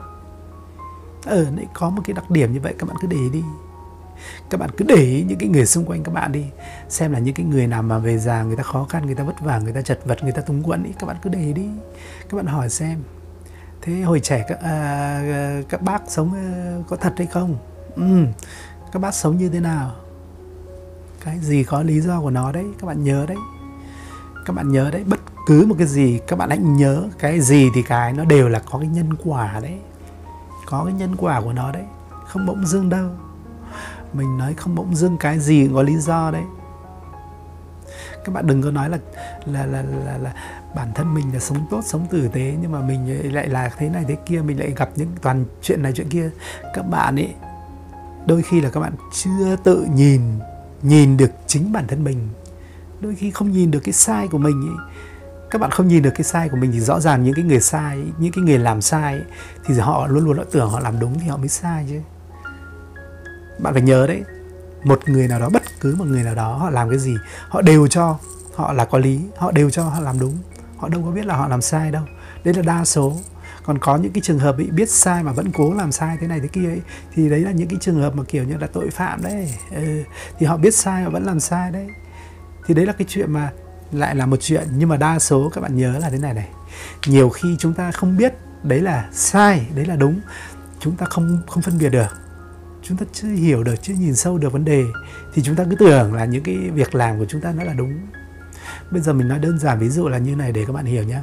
Ờ, đấy, có một cái đặc điểm như vậy, các bạn cứ để ý đi. Các bạn cứ để ý những cái người xung quanh các bạn đi, xem là những cái người nào mà về già người ta khó khăn, người ta vất vả, người ta chật vật, người ta túng quẫn ý. Các bạn cứ để ý đi, các bạn hỏi xem thế hồi trẻ các, à, các bác sống có thật hay không, ừ, các bác sống như thế nào, cái gì có lý do của nó đấy. Các bạn nhớ đấy, các bạn nhớ đấy, bất cứ một cái gì các bạn hãy nhớ, cái gì thì cái nó đều là có cái nhân quả đấy, có cái nhân quả của nó đấy, không bỗng dưng đâu. Mình nói không bỗng dưng, cái gì cũng có lý do đấy. Các bạn đừng có nói là là là là, là bản thân mình là sống tốt, sống tử tế, nhưng mà mình lại là thế này thế kia, mình lại gặp những toàn chuyện này chuyện kia. Các bạn ấy đôi khi là các bạn chưa tự nhìn nhìn được chính bản thân mình, đôi khi không nhìn được cái sai của mình ấy. Các bạn không nhìn được cái sai của mình thì rõ ràng những cái người sai, những cái người làm sai ấy, thì họ luôn luôn họ tưởng họ làm đúng thì họ mới sai chứ. Bạn phải nhớ đấy, một người nào đó, bất cứ một người nào đó, họ làm cái gì họ đều cho họ là có lý, họ đều cho họ làm đúng, họ đâu có biết là họ làm sai đâu. Đấy là đa số. Còn có những cái trường hợp bị biết sai mà vẫn cố làm sai thế này thế kia ấy, thì đấy là những cái trường hợp mà kiểu như là tội phạm đấy. Ừ, thì họ biết sai họ vẫn làm sai đấy. Thì đấy là cái chuyện mà lại là một chuyện. Nhưng mà đa số các bạn nhớ là thế này này, nhiều khi chúng ta không biết đấy là sai, đấy là đúng, chúng ta không không phân biệt được, chúng ta chưa hiểu được, chưa nhìn sâu được vấn đề, thì chúng ta cứ tưởng là những cái việc làm của chúng ta nó là đúng. Bây giờ mình nói đơn giản ví dụ là như này để các bạn hiểu nhé.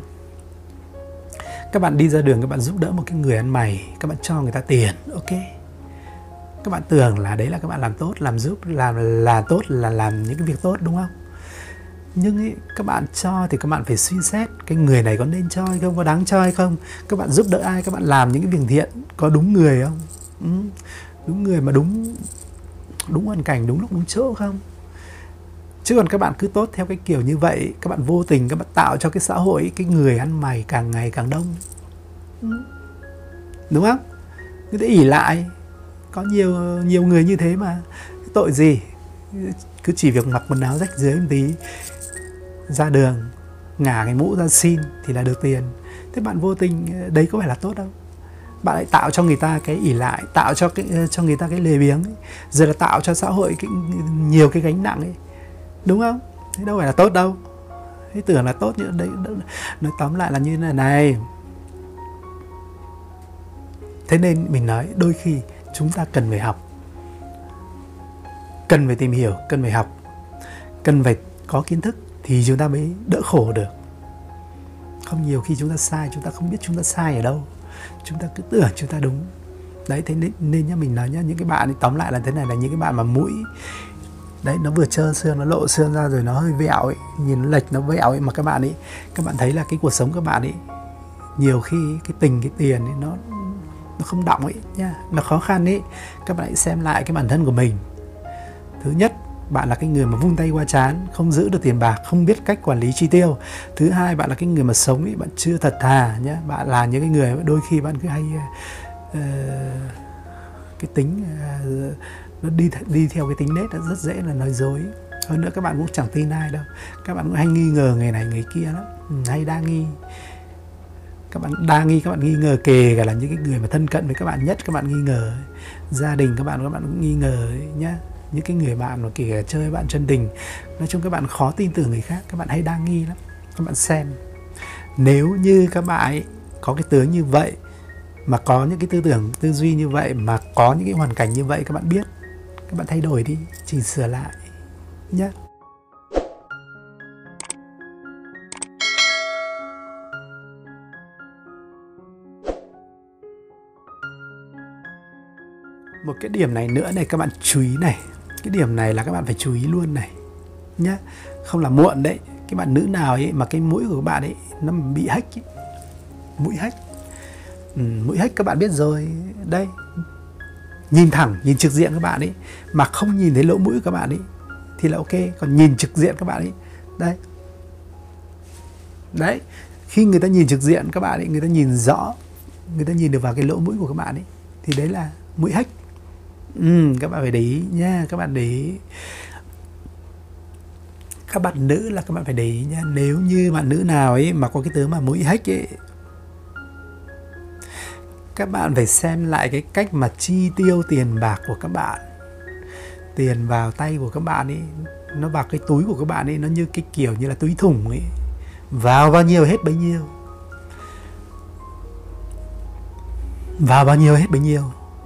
Các bạn đi ra đường, các bạn giúp đỡ một cái người ăn mày, các bạn cho người ta tiền, ok. Các bạn tưởng là đấy là các bạn làm tốt, làm giúp, làm là tốt, là làm những cái việc tốt, đúng không? Nhưng ý, các bạn cho thì các bạn phải suy xét cái người này có nên cho hay không, có đáng cho hay không. Các bạn giúp đỡ ai, các bạn làm những cái việc thiện có đúng người không? Ừ, đúng người mà đúng đúng hoàn cảnh, đúng lúc đúng chỗ không? Chứ còn các bạn cứ tốt theo cái kiểu như vậy, các bạn vô tình các bạn tạo cho cái xã hội cái người ăn mày càng ngày càng đông. Ừ, đúng không? Người ta ỷ lại, có nhiều nhiều người như thế mà. Tội gì? Cứ chỉ việc mặc quần áo rách rưới một tí, ra đường ngả cái mũ ra xin thì là được tiền. Thế bạn vô tình đấy có phải là tốt đâu. Bạn lại tạo cho người ta cái ỷ lại, tạo cho cái cho người ta cái lười biếng ấy. Rồi là tạo cho xã hội cái, nhiều cái gánh nặng ấy, đúng không? Thế đâu phải là tốt đâu. Thế tưởng là tốt như đấy. Nói tóm lại là như thế này. Thế nên mình nói đôi khi chúng ta cần phải học, cần phải tìm hiểu, cần phải học, cần phải có kiến thức thì chúng ta mới đỡ khổ được. Không, nhiều khi chúng ta sai, chúng ta không biết chúng ta sai ở đâu, chúng ta cứ tưởng chúng ta đúng. Đấy, thế nên, nên nhá, mình nói nhá, những cái bạn ấy, tóm lại là thế này, là những cái bạn mà mũi đấy nó vừa trơ xương, nó lộ xương ra rồi nó hơi vẹo ấy, nhìn nó lệch, nó vẹo ấy, mà các bạn ấy, các bạn thấy là cái cuộc sống các bạn ấy nhiều khi cái tình, cái tiền ấy, nó nó không đọng ấy nha, nó khó khăn ấy. Các bạn hãy xem lại cái bản thân của mình. Thứ nhất, bạn là cái người mà vung tay qua trán, không giữ được tiền bạc, không biết cách quản lý chi tiêu. Thứ hai, bạn là cái người mà sống ấy, bạn chưa thật thà nhé. Bạn là những cái người đôi khi bạn cứ hay uh, cái tính uh, nó đi đi theo cái tính nết, nó rất dễ là nói dối. Hơn nữa các bạn cũng chẳng tin ai đâu. Các bạn cũng hay nghi ngờ người này người kia lắm, ừ, hay đa nghi. Các bạn đa nghi, các bạn nghi ngờ kể cả là những cái người mà thân cận với các bạn nhất, các bạn nghi ngờ. Gia đình các bạn, các bạn cũng nghi ngờ nhá. Những cái người bạn mà kể cả chơi bạn chân tình, nói chung các bạn khó tin tưởng người khác, các bạn hay đa nghi lắm. Các bạn xem, nếu như các bạn ấy có cái tướng như vậy, mà có những cái tư tưởng, tư duy như vậy, mà có những cái hoàn cảnh như vậy, các bạn biết, các bạn thay đổi đi, chỉnh sửa lại nhé. Một cái điểm này nữa này các bạn chú ý này. Cái điểm này là các bạn phải chú ý luôn này nhá. Không là muộn đấy. Cái bạn nữ nào ấy mà cái mũi của các bạn ấy nó bị hách ấy. Mũi hách, ừ, mũi hách các bạn biết rồi. Đây, nhìn thẳng, nhìn trực diện các bạn ấy, mà không nhìn thấy lỗ mũi của các bạn ấy thì là ok. Còn nhìn trực diện các bạn ấy, đây, đấy, khi người ta nhìn trực diện các bạn ấy, người ta nhìn rõ, người ta nhìn được vào cái lỗ mũi của các bạn ấy, thì đấy là mũi hách. Ừ, các bạn phải để ý nha, các bạn để ý. các bạn nữ là các bạn phải để ý nha. Nếu như bạn nữ nào ấy mà có cái tướng mà mũi hếch ấy, các bạn phải xem lại cái cách mà chi tiêu tiền bạc của các bạn. Tiền vào tay của các bạn ấy, nó vào cái túi của các bạn ấy, nó như cái kiểu như là túi thùng ấy. Vào bao nhiêu hết bấy nhiêu. Vào bao nhiêu hết bấy nhiêu.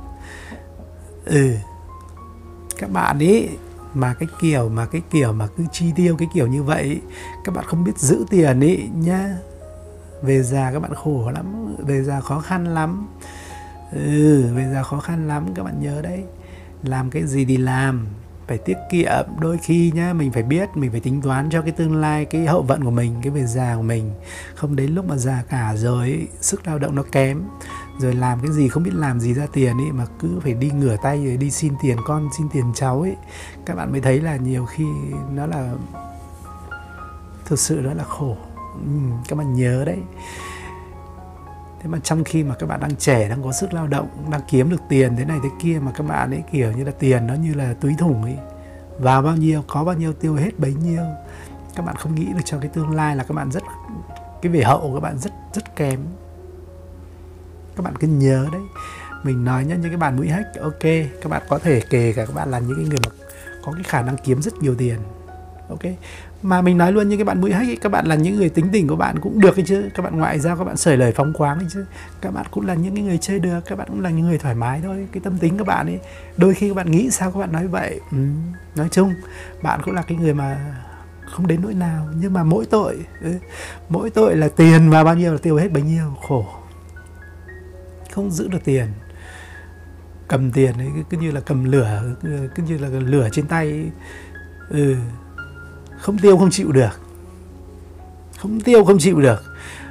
Ừ. Các bạn ấy mà cái kiểu mà cái kiểu mà cứ chi tiêu cái kiểu như vậy, các bạn không biết giữ tiền ấy nhá, về già các bạn khổ lắm, về già khó khăn lắm. Ừ, về già khó khăn lắm, các bạn nhớ đấy. Làm cái gì thì làm, phải tiết kiệm. Đôi khi nhá, mình phải biết, mình phải tính toán cho cái tương lai, cái hậu vận của mình, cái về già của mình. Không đến lúc mà già cả rồi ấy, sức lao động nó kém, rồi làm cái gì không biết làm gì ra tiền ấy, mà cứ phải đi ngửa tay rồi đi xin tiền con, xin tiền cháu ấy. Các bạn mới thấy là nhiều khi nó là thực sự đó là khổ. Ừ, các bạn nhớ đấy. Thế mà trong khi mà các bạn đang trẻ, đang có sức lao động, đang kiếm được tiền thế này thế kia, mà các bạn ấy kiểu như là tiền nó như là túi thùng ấy, vào bao nhiêu có bao nhiêu tiêu hết bấy nhiêu. Các bạn không nghĩ được cho cái tương lai là các bạn rất, cái về hậu của các bạn rất rất kém. Các bạn cứ nhớ đấy. Mình nói nhá, những cái bạn mũi hếch, ok, các bạn có thể kể cả các bạn là những cái người mà có cái khả năng kiếm rất nhiều tiền, ok. Mà mình nói luôn, như các bạn mũi hếch ấy, các bạn là những người tính tình của bạn cũng được ấy chứ. Các bạn ngoại giao, các bạn sởi lời phóng khoáng ấy chứ. Các bạn cũng là những cái người chơi được, các bạn cũng là những người thoải mái thôi. Cái tâm tính các bạn ấy, đôi khi các bạn nghĩ sao các bạn nói vậy. ừ. Nói chung, bạn cũng là cái người mà không đến nỗi nào. Nhưng mà mỗi tội ừ. Mỗi tội là tiền vào bao nhiêu là tiêu hết bấy nhiêu, khổ. Không giữ được tiền. Cầm tiền ấy, cứ như là cầm lửa, cứ như là lửa trên tay ấy. Ừ. Không tiêu không chịu được. Không tiêu không chịu được.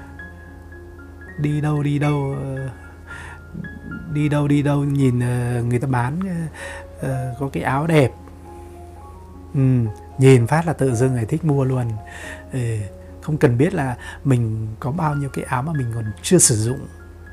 Đi đâu đi đâu Đi đâu đi đâu nhìn người ta bán uh, có cái áo đẹp, ừ, nhìn phát là tự dưng người thích mua luôn. ừ, Không cần biết là mình có bao nhiêu cái áo mà mình còn chưa sử dụng.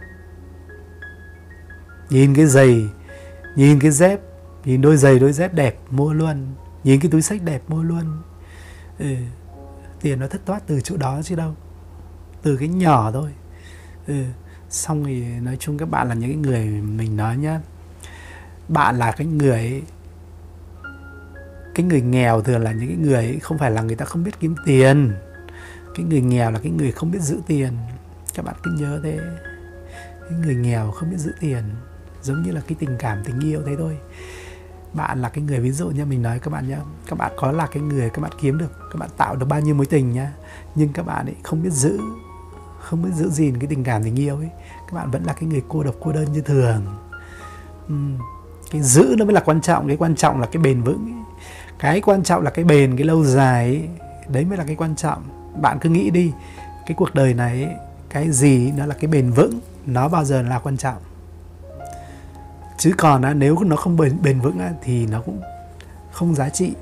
Nhìn cái giày, nhìn cái dép, nhìn đôi giày đôi dép đẹp mua luôn. Nhìn cái túi xách đẹp mua luôn. ừ. Tiền nó thất thoát từ chỗ đó chứ đâu, từ cái nhỏ thôi. ừ. Xong thì nói chung các bạn là những cái người, mình nói nhá, bạn là cái người, cái người nghèo thường là những cái người ấy, không phải là người ta không biết kiếm tiền. Cái người nghèo là cái người không biết giữ tiền. Các bạn cứ nhớ thế. Cái người nghèo không biết giữ tiền, giống như là cái tình cảm, tình yêu thế thôi. Bạn là cái người, ví dụ như mình nói các bạn nhá, các bạn có là cái người, các bạn kiếm được, các bạn tạo được bao nhiêu mối tình nhá, nhưng các bạn ấy không biết giữ, không biết giữ gìn cái tình cảm, tình yêu ấy, các bạn vẫn là cái người cô độc, cô đơn như thường. ừ. Cái giữ nó mới là quan trọng. Cái quan trọng là cái bền vững ấy. Cái quan trọng là cái bền, cái lâu dài ấy. Đấy mới là cái quan trọng. Bạn cứ nghĩ đi, cái cuộc đời này ấy, cái gì nó là cái bền vững, nó bao giờ là quan trọng. Chứ còn á, nếu nó không bền, bền vững á, thì nó cũng không giá trị.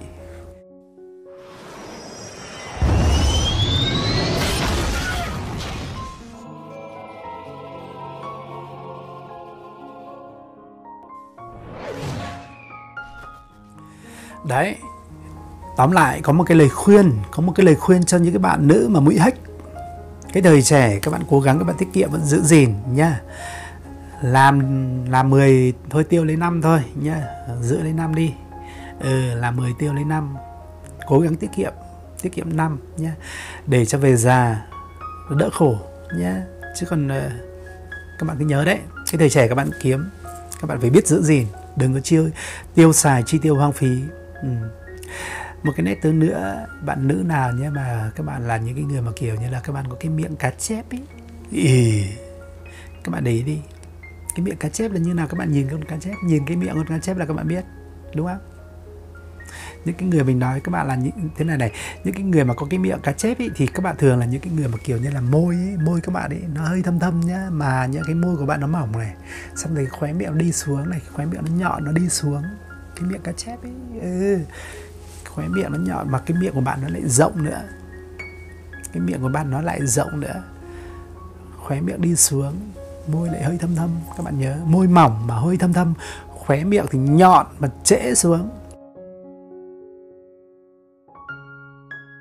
Đấy. Tóm lại, có một cái lời khuyên, có một cái lời khuyên cho những cái bạn nữ mà mũi hếch. Cái thời trẻ các bạn cố gắng, các bạn tiết kiệm, vẫn giữ gìn nha. Làm làm mười thôi tiêu lấy năm thôi nhá, giữ lấy năm đi. Ừ, làm mười tiêu lấy năm. Cố gắng tiết kiệm, tiết kiệm năm nhá, để cho về già nó đỡ khổ nhá. Chứ còn các bạn cứ nhớ đấy, cái thời trẻ các bạn kiếm, các bạn phải biết giữ gìn, đừng có chiêu tiêu xài chi tiêu hoang phí. Ừ. Một cái nét tướng nữa, bạn nữ nào nhé mà các bạn là những cái người mà kiểu như là các bạn có cái miệng cá chép ấy, ý, các bạn để ý đi. Cái miệng cá chép là như nào? Các bạn nhìn con cá chép, nhìn cái miệng con cá chép là các bạn biết, đúng không? Những cái người mình nói các bạn là những thế này này, những cái người mà có cái miệng cá chép ấy, thì các bạn thường là những cái người mà kiểu như là môi ấy, môi các bạn ấy nó hơi thâm thâm nhá, mà những cái môi của bạn nó mỏng này, xong rồi khóe miệng nó đi xuống này, khóe miệng nó nhọn nó đi xuống, cái miệng cá chép ấy, ừ. Khóe miệng nó nhọn mà cái miệng của bạn nó lại rộng nữa, cái miệng của bạn nó lại rộng nữa, khóe miệng đi xuống, môi lại hơi thâm thâm. Các bạn nhớ, môi mỏng mà hơi thâm thâm, khóe miệng thì nhọn mà trễ xuống.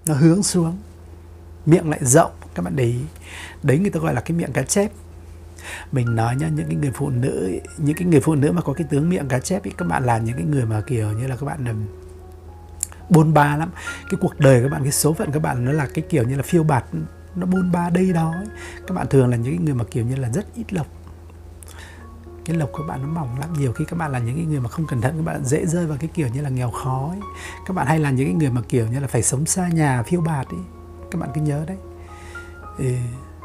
nó hướng xuống, miệng lại rộng. Các bạn để ý, đấy người ta gọi là cái miệng cá chép. Mình nói nhá, những cái người phụ nữ ấy, những cái người phụ nữ mà có cái tướng miệng cá chép ấy, các bạn là những cái người mà kiểu như là các bạn là bôn ba lắm. Cái cuộc đời các bạn, cái số phận các bạn nó là cái kiểu như là phiêu bạt, nó bôn ba đây đó ấy. Các bạn thường là những cái người mà kiểu như là rất ít lộc. Cái lộc các bạn nó mỏng lắm. Nhiều khi các bạn là những cái người mà không cẩn thận, các bạn dễ rơi vào cái kiểu như là nghèo khó ấy. Các bạn hay là những cái người mà kiểu như là phải sống xa nhà, phiêu bạt ấy. Các bạn cứ nhớ đấy. Ừ.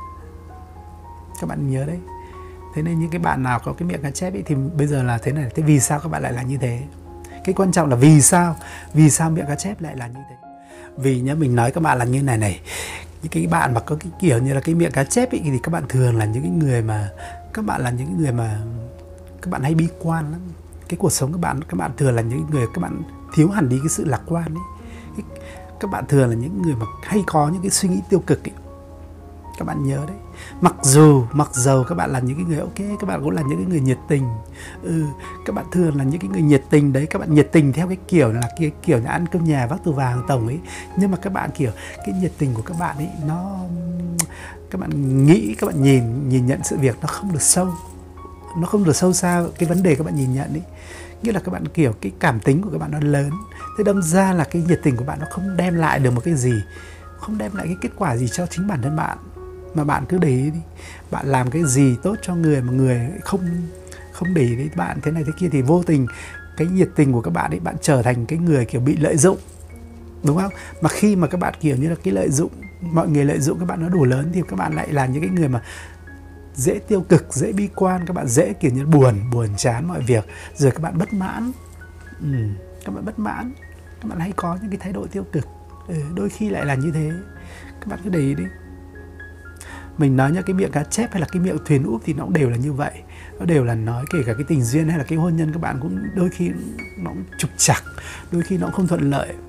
Các bạn nhớ đấy. Thế nên những cái bạn nào có cái miệng cá chép ấy thì bây giờ là thế này. Thế vì sao các bạn lại là như thế? Cái quan trọng là vì sao? Vì sao miệng cá chép lại là như thế? Vì nhá, mình nói các bạn là như này này. Những cái bạn mà có cái kiểu như là cái miệng cá chép ấy, thì các bạn thường là những cái người mà các bạn là những người mà các bạn hay bi quan lắm. Cái cuộc sống các bạn các bạn thường là những người các bạn thiếu hẳn đi cái sự lạc quan ấy. Các bạn thường là những người mà hay có những cái suy nghĩ tiêu cực ấy. Các bạn nhớ đấy. Mặc dù mặc dù các bạn là những cái người ok, các bạn cũng là những cái người nhiệt tình. Ừ, các bạn thường là những cái người nhiệt tình đấy, các bạn nhiệt tình theo cái kiểu là cái kiểu là ăn cơm nhà vác tù vàng tổng ấy. Nhưng mà các bạn kiểu cái nhiệt tình của các bạn ấy nó, các bạn nghĩ, các bạn nhìn nhìn nhận sự việc nó không được sâu. Nó không được sâu xa cái vấn đề các bạn nhìn nhận ấy. Nghĩa là các bạn kiểu cái cảm tính của các bạn nó lớn. Thế đâm ra là cái nhiệt tình của bạn nó không đem lại được một cái gì, không đem lại cái kết quả gì cho chính bản thân bạn. Mà bạn cứ để ý đi, bạn làm cái gì tốt cho người mà người không không để ý đến bạn thế này thế kia thì vô tình cái nhiệt tình của các bạn ấy, bạn trở thành cái người kiểu bị lợi dụng, đúng không? Mà khi mà các bạn kiểu như là cái lợi dụng, mọi người lợi dụng các bạn nó đủ lớn thì các bạn lại là những cái người mà dễ tiêu cực, dễ bi quan, các bạn dễ kiểu như buồn, buồn chán mọi việc, rồi các bạn bất mãn. Ừ, các bạn bất mãn, các bạn hay có những cái thái độ tiêu cực. Ừ, đôi khi lại là như thế. Các bạn cứ để ý đi. Mình nói nhá, cái miệng cá chép hay là cái miệng thuyền úp thì nó cũng đều là như vậy. Nó đều là nói, kể cả cái tình duyên hay là cái hôn nhân các bạn cũng đôi khi nó cũng trục trặc, đôi khi nó cũng không thuận lợi.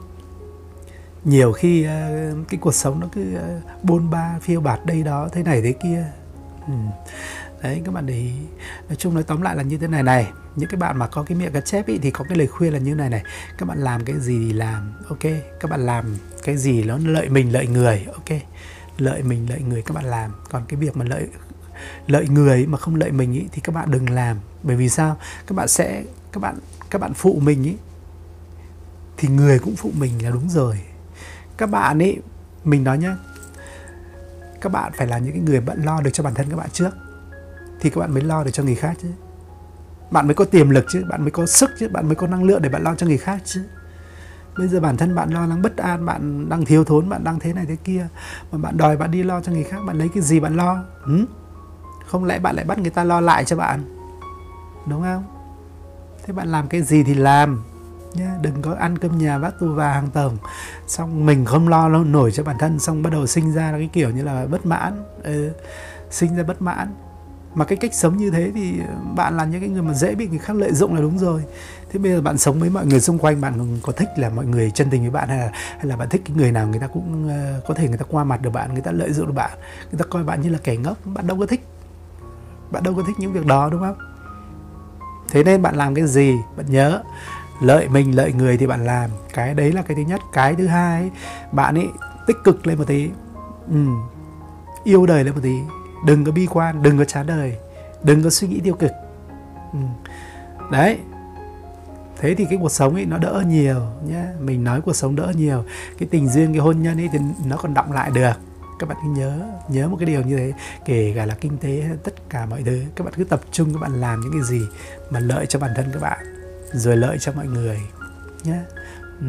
Nhiều khi uh, cái cuộc sống nó cứ uh, bôn ba, phiêu bạt đây đó, thế này thế kia. Ừ. Đấy, các bạn để ý. Nói chung nói tóm lại là như thế này này. Những cái bạn mà có cái miệng cá chép ý, thì có cái lời khuyên là như này này. Các bạn làm cái gì thì làm, ok. Các bạn làm cái gì nó lợi mình, lợi người, ok. Lợi mình, lợi người các bạn làm. Còn cái việc mà lợi lợi người mà không lợi mình ý, thì các bạn đừng làm. Bởi vì sao? Các bạn sẽ các bạn các bạn phụ mình ý, thì người cũng phụ mình là đúng rồi. Các bạn ấy, mình nói nhá, các bạn phải là những cái người bạn lo được cho bản thân các bạn trước, thì các bạn mới lo được cho người khác chứ. Bạn mới có tiềm lực chứ, bạn mới có sức chứ, bạn mới có năng lượng để bạn lo cho người khác chứ. Bây giờ bản thân bạn lo lắng bất an, bạn đang thiếu thốn, bạn đang thế này thế kia, mà bạn đòi bạn đi lo cho người khác, bạn lấy cái gì bạn lo? Ừ? Không lẽ bạn lại bắt người ta lo lại cho bạn, đúng không? Thế bạn làm cái gì thì làm nhá, đừng có ăn cơm nhà vác tù và hàng tổng, xong mình không lo nổi cho bản thân, xong bắt đầu sinh ra cái kiểu như là bất mãn. Ừ, sinh ra bất mãn. Mà cái cách sống như thế thì bạn là những cái người mà dễ bị người khác lợi dụng là đúng rồi. Thế bây giờ bạn sống với mọi người xung quanh, bạn có thích là mọi người chân tình với bạn, hay là, hay là bạn thích cái người nào người ta cũng uh, có thể người ta qua mặt được bạn, người ta lợi dụng được bạn, người ta coi bạn như là kẻ ngốc, bạn đâu có thích. Bạn đâu có thích những việc đó, đúng không? Thế nên bạn làm cái gì, bạn nhớ lợi mình, lợi người thì bạn làm. Cái đấy là cái thứ nhất. Cái thứ hai, bạn ấy tích cực lên một tí. Ừ. Yêu đời lên một tí. Đừng có bi quan, đừng có chán đời, đừng có suy nghĩ tiêu cực. Ừ. Đấy. Thế thì cái cuộc sống ấy nó đỡ nhiều nhá. Mình nói cuộc sống đỡ nhiều. Cái tình duyên, cái hôn nhân ấy thì nó còn đọng lại được. Các bạn cứ nhớ, nhớ một cái điều như thế. Kể cả là kinh tế, tất cả mọi thứ, các bạn cứ tập trung, các bạn làm những cái gì mà lợi cho bản thân các bạn, rồi lợi cho mọi người nhé. Ừ.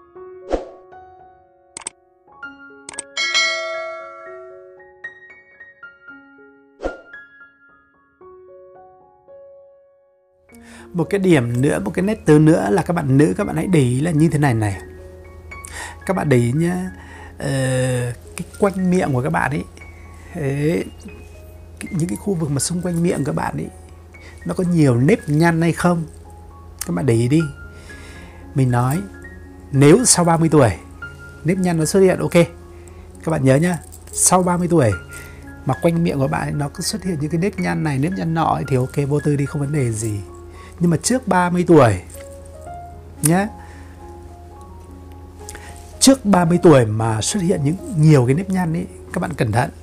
Một cái điểm nữa, một cái nét từ nữa là các bạn nữ, các bạn hãy để ý là như thế này này. Các bạn để ý nhá, ờ, cái quanh miệng của các bạn ấy, ấy, những cái khu vực mà xung quanh miệng các bạn ấy, nó có nhiều nếp nhăn hay không? Các bạn để ý đi. Mình nói, nếu sau ba mươi tuổi nếp nhăn nó xuất hiện, ok, các bạn nhớ nhá, sau ba mươi tuổi mà quanh miệng của bạn ấy, nó cứ xuất hiện những cái nếp nhăn này, nếp nhăn nọ ấy, thì ok, vô tư đi, không vấn đề gì. Nhưng mà trước ba mươi tuổi nhá, trước ba mươi tuổi mà xuất hiện những nhiều cái nếp nhăn ấy, các bạn cẩn thận.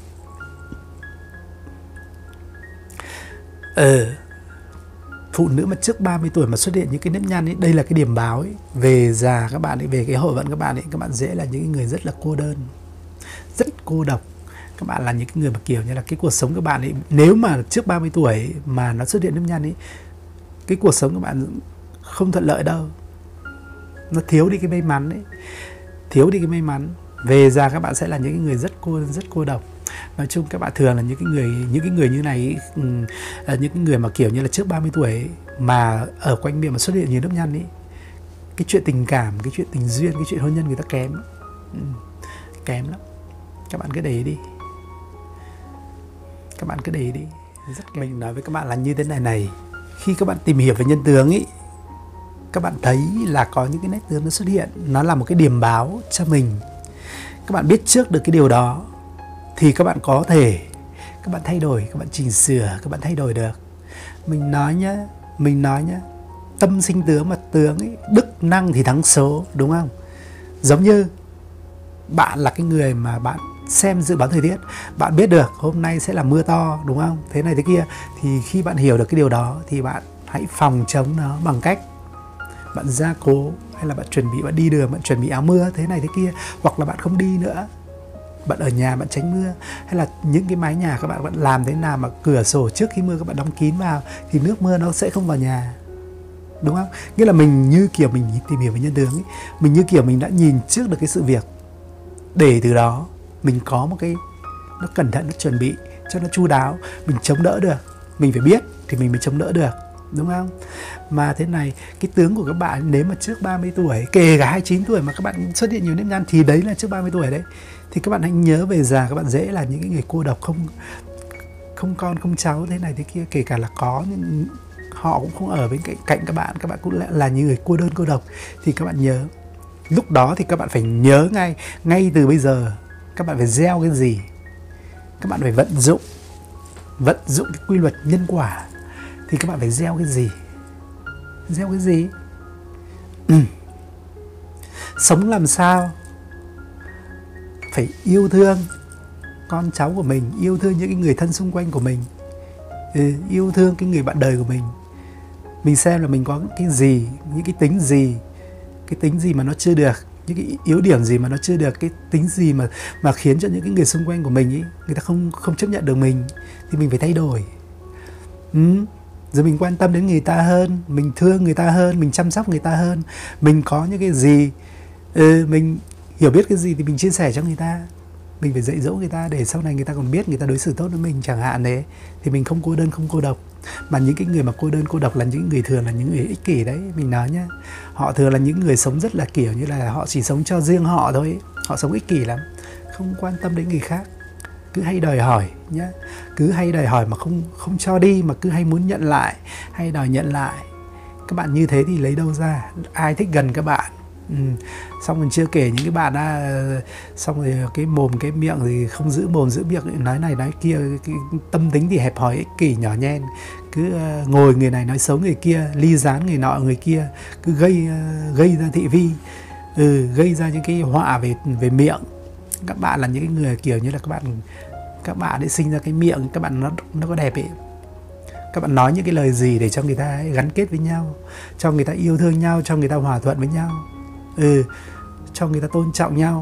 Ờ, phụ nữ mà trước ba mươi tuổi mà xuất hiện những cái nếp nhăn ấy, đây là cái điểm báo ấy, về già các bạn ấy, về cái hội vận các bạn ấy, các bạn dễ là những người rất là cô đơn, rất cô độc. Các bạn là những người mà kiểu như là cái cuộc sống các bạn ấy, nếu mà trước ba mươi tuổi mà nó xuất hiện nếp nhăn ấy, cái cuộc sống các bạn không thuận lợi đâu. Nó thiếu đi cái may mắn ấy, thiếu đi cái may mắn. Về già các bạn sẽ là những người rất cô rất cô độc. Nói chung các bạn thường là những cái người những cái người như này, những cái người mà kiểu như là trước ba mươi tuổi ấy, mà ở quanh miệng mà xuất hiện nhiều nếp nhăn ấy, cái chuyện tình cảm, cái chuyện tình duyên, cái chuyện hôn nhân người ta kém, ừ, kém lắm. Các bạn cứ để ý đi, các bạn cứ để ý đi. Rất kém. Mình nói với các bạn là như thế này này, khi các bạn tìm hiểu về nhân tướng ấy, các bạn thấy là có những cái nét tướng nó xuất hiện, nó là một cái điểm báo cho mình. Các bạn biết trước được cái điều đó thì các bạn có thể các bạn thay đổi, các bạn chỉnh sửa, các bạn thay đổi được. Mình nói nhá, mình nói nhá, tâm sinh tướng mà tướng ấy, đức năng thì thắng số, đúng không? Giống như bạn là cái người mà bạn xem dự báo thời tiết, bạn biết được hôm nay sẽ là mưa to, đúng không? Thế này thế kia, thì khi bạn hiểu được cái điều đó thì bạn hãy phòng chống nó bằng cách bạn gia cố, hay là bạn chuẩn bị, bạn đi đường, bạn chuẩn bị áo mưa thế này thế kia, hoặc là bạn không đi nữa, bạn ở nhà bạn tránh mưa, hay là những cái mái nhà các bạn bạn làm thế nào mà cửa sổ trước khi mưa các bạn đóng kín vào thì nước mưa nó sẽ không vào nhà, đúng không? Nghĩa là mình như kiểu mình tìm hiểu về nhân tướng ấy, mình như kiểu mình đã nhìn trước được cái sự việc, để từ đó mình có một cái nó cẩn thận, nó chuẩn bị cho nó chu đáo, mình chống đỡ được. Mình phải biết thì mình mới chống đỡ được, đúng không? Mà thế này, cái tướng của các bạn nếu mà trước ba mươi tuổi, kể cả hai mươi chín tuổi mà các bạn xuất hiện nhiều nếp nhăn thì đấy là trước ba mươi tuổi đấy. Thì các bạn hãy nhớ về già các bạn dễ là những cái người cô độc, không không con không cháu thế này thế kia, kể cả là có nhưng họ cũng không ở bên cạnh, cạnh các bạn, các bạn cũng là, là những người cô đơn cô độc. Thì các bạn nhớ, lúc đó thì các bạn phải nhớ ngay, ngay từ bây giờ các bạn phải gieo cái gì, các bạn phải vận dụng vận dụng cái quy luật nhân quả. Thì các bạn phải gieo cái gì, gieo cái gì ừ. Sống làm sao phải yêu thương con cháu của mình, yêu thương những cái người thân xung quanh của mình, ừ, yêu thương cái người bạn đời của mình. Mình xem là mình có cái gì, những cái tính gì, cái tính gì mà nó chưa được, những cái yếu điểm gì mà nó chưa được, cái tính gì mà mà khiến cho những cái người xung quanh của mình ấy, người ta không không chấp nhận được mình, thì mình phải thay đổi. Ừ. Rồi mình quan tâm đến người ta hơn, mình thương người ta hơn, mình chăm sóc người ta hơn, mình có những cái gì, ừ, mình hiểu biết cái gì thì mình chia sẻ cho người ta. Mình phải dạy dỗ người ta để sau này người ta còn biết, người ta đối xử tốt với mình chẳng hạn đấy. Thì mình không cô đơn, không cô độc. Mà những cái người mà cô đơn, cô độc là những người thường là những người ích kỷ đấy. Mình nói nhá, họ thường là những người sống rất là kiểu như là họ chỉ sống cho riêng họ thôi. Họ sống ích kỷ lắm, không quan tâm đến người khác. Cứ hay đòi hỏi nhá, cứ hay đòi hỏi mà không không cho đi, mà cứ hay muốn nhận lại, hay đòi nhận lại. Các bạn như thế thì lấy đâu ra ai thích gần các bạn. Ừ. Xong mình chưa kể những cái bạn á, xong rồi cái mồm cái miệng thì không giữ mồm giữ miệng, nói này nói kia, cái tâm tính thì hẹp hòi ích kỷ nhỏ nhen, cứ uh, ngồi người này nói xấu người kia, ly gián người nọ người kia, cứ gây uh, gây ra thị vi, ừ, gây ra những cái họa về về miệng. Các bạn là những cái người kiểu như là các bạn các bạn ấy sinh ra cái miệng các bạn nó nó có đẹp ấy. Các bạn nói những cái lời gì để cho người ta ấy gắn kết với nhau, cho người ta yêu thương nhau, cho người ta hòa thuận với nhau, ừ, cho người ta tôn trọng nhau,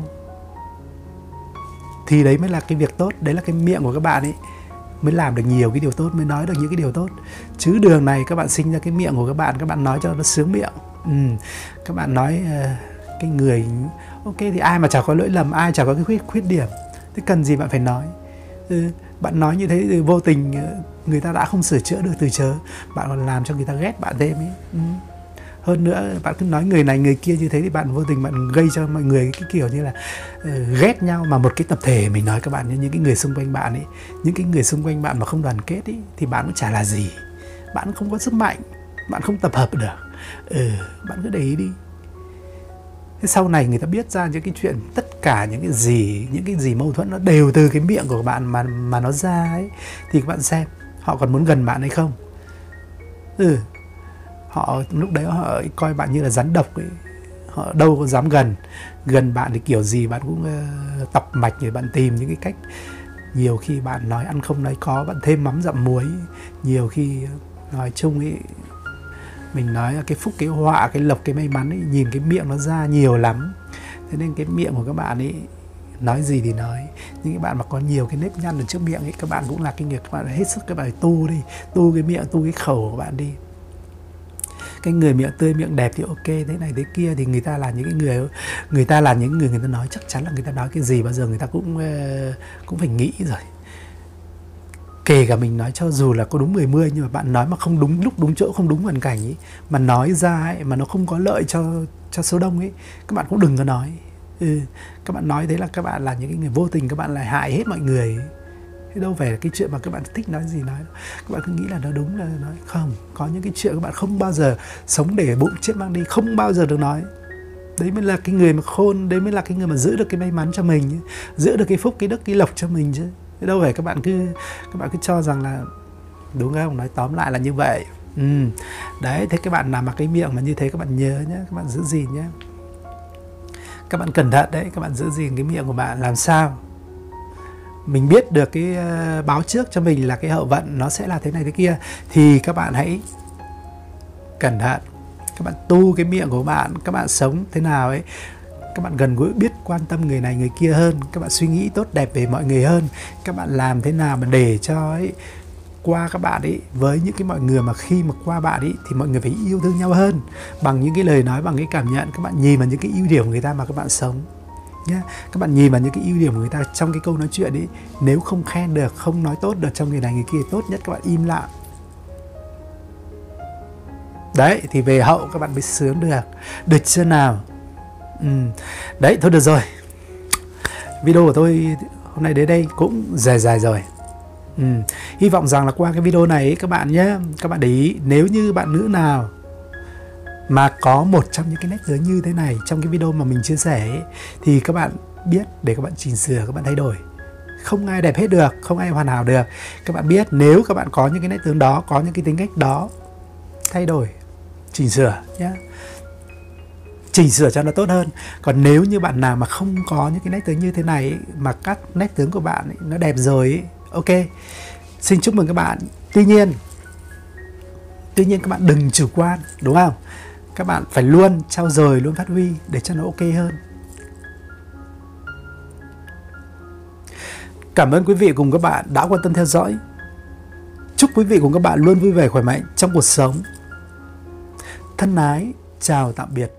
thì đấy mới là cái việc tốt. Đấy là cái miệng của các bạn ấy mới làm được nhiều cái điều tốt, mới nói được những cái điều tốt. Chứ đường này các bạn sinh ra cái miệng của các bạn, các bạn nói cho nó sướng miệng, ừ, các bạn nói uh, cái người ok thì ai mà chả có lỗi lầm, ai chả có cái khuyết khuyết điểm, thế cần gì bạn phải nói. Ừ, bạn nói như thế thì vô tình người ta đã không sửa chữa được từ chớ, bạn còn làm cho người ta ghét bạn thêm ấy. Ừ. Hơn nữa bạn cứ nói người này người kia như thế thì bạn vô tình bạn gây cho mọi người cái kiểu như là uh, ghét nhau. Mà một cái tập thể, mình nói các bạn, những cái người xung quanh bạn ấy, những cái người xung quanh bạn mà không đoàn kết ấy, thì bạn cũng chả là gì, bạn không có sức mạnh, bạn không tập hợp được. Ừ, bạn cứ để ý đi. Thế sau này người ta biết ra những cái chuyện, tất cả những cái gì, những cái gì mâu thuẫn nó đều từ cái miệng của bạn mà mà nó ra ấy, thì các bạn xem họ còn muốn gần bạn hay không. Ừ, họ lúc đấy họ coi bạn như là rắn độc ấy, họ đâu có dám gần. Gần bạn thì kiểu gì bạn cũng uh, tập mạch để bạn tìm những cái cách. Nhiều khi bạn nói ăn không nói có, bạn thêm mắm dặm muối. Nhiều khi nói chung ấy, mình nói là cái phúc, cái họa, cái lộc, cái may mắn ấy, nhìn cái miệng nó ra nhiều lắm. Thế nên cái miệng của các bạn ấy nói gì thì nói. Những cái bạn mà có nhiều cái nếp nhăn ở trước miệng ấy, các bạn cũng là cái nghiệp, các bạn hết sức các bạn tu đi, tu cái miệng, tu cái khẩu của bạn đi. Cái người miệng tươi miệng đẹp thì ok, thế này thế kia thì người ta là những cái người người ta là những người người ta nói chắc chắn là người ta nói cái gì bao giờ người ta cũng cũng phải nghĩ rồi. Kể cả mình nói cho dù là có đúng mười mươi, nhưng mà bạn nói mà không đúng lúc, đúng chỗ, không đúng hoàn cảnh ấy, mà nói ra ấy, mà nó không có lợi cho cho số đông ấy, các bạn cũng đừng có nói. Ừ, các bạn nói thế là các bạn là những cái người vô tình, các bạn lại hại hết mọi người. Thế đâu phải là cái chuyện mà các bạn thích nói gì nói. Các bạn cứ nghĩ là nó đúng là nói. Không, có những cái chuyện các bạn không bao giờ sống để bụng chết mang đi, không bao giờ được nói. Đấy mới là cái người mà khôn, đấy mới là cái người mà giữ được cái may mắn cho mình, giữ được cái phúc, cái đức, cái lộc cho mình chứ. Thế đâu phải các bạn cứ các bạn cứ cho rằng là đúng không? Nói tóm lại là như vậy. Ừ. Đấy, thế các bạn làm mà cái miệng mà như thế các bạn nhớ nhé, các bạn giữ gìn nhé. Các bạn cẩn thận đấy, các bạn giữ gìn cái miệng của bạn làm sao mình biết được cái uh, báo trước cho mình là cái hậu vận nó sẽ là thế này thế kia, thì các bạn hãy cẩn thận, các bạn tu cái miệng của bạn, các bạn sống thế nào ấy, các bạn gần gũi, biết quan tâm người này người kia hơn, các bạn suy nghĩ tốt đẹp về mọi người hơn, các bạn làm thế nào mà để cho ấy qua các bạn ấy, với những cái mọi người mà khi mà qua bạn ấy thì mọi người phải yêu thương nhau hơn bằng những cái lời nói, bằng cái cảm nhận. Các bạn nhìn vào những cái ưu điểm của người ta mà các bạn sống nhé. Các bạn nhìn vào những cái ưu điểm của người ta trong cái câu nói chuyện ấy, nếu không khen được, không nói tốt được trong người này người kia, tốt nhất các bạn im lặng. Đấy, thì về hậu các bạn mới sướng được. Được chưa nào? Ừ. Đấy, thôi được rồi. Video của tôi hôm nay đến đây cũng dài dài rồi. Ừ. Hy vọng rằng là qua cái video này ấy, các bạn nhé, các bạn để ý, nếu như bạn nữ nào mà có một trong những cái nét tướng như thế này trong cái video mà mình chia sẻ ấy, thì các bạn biết để các bạn chỉnh sửa, các bạn thay đổi. Không ai đẹp hết được, không ai hoàn hảo được. Các bạn biết nếu các bạn có những cái nét tướng đó, có những cái tính cách đó, thay đổi, chỉnh sửa nhé, chỉnh sửa cho nó tốt hơn. Còn nếu như bạn nào mà không có những cái nét tướng như thế này ấy, mà các nét tướng của bạn ấy, nó đẹp rồi ấy, ok, xin chúc mừng các bạn. Tuy nhiên Tuy nhiên các bạn đừng chủ quan, đúng không? Các bạn phải luôn trau dồi, luôn phát huy để cho nó ok hơn. Cảm ơn quý vị cùng các bạn đã quan tâm theo dõi. Chúc quý vị cùng các bạn luôn vui vẻ khỏe mạnh trong cuộc sống. Thân ái, chào tạm biệt.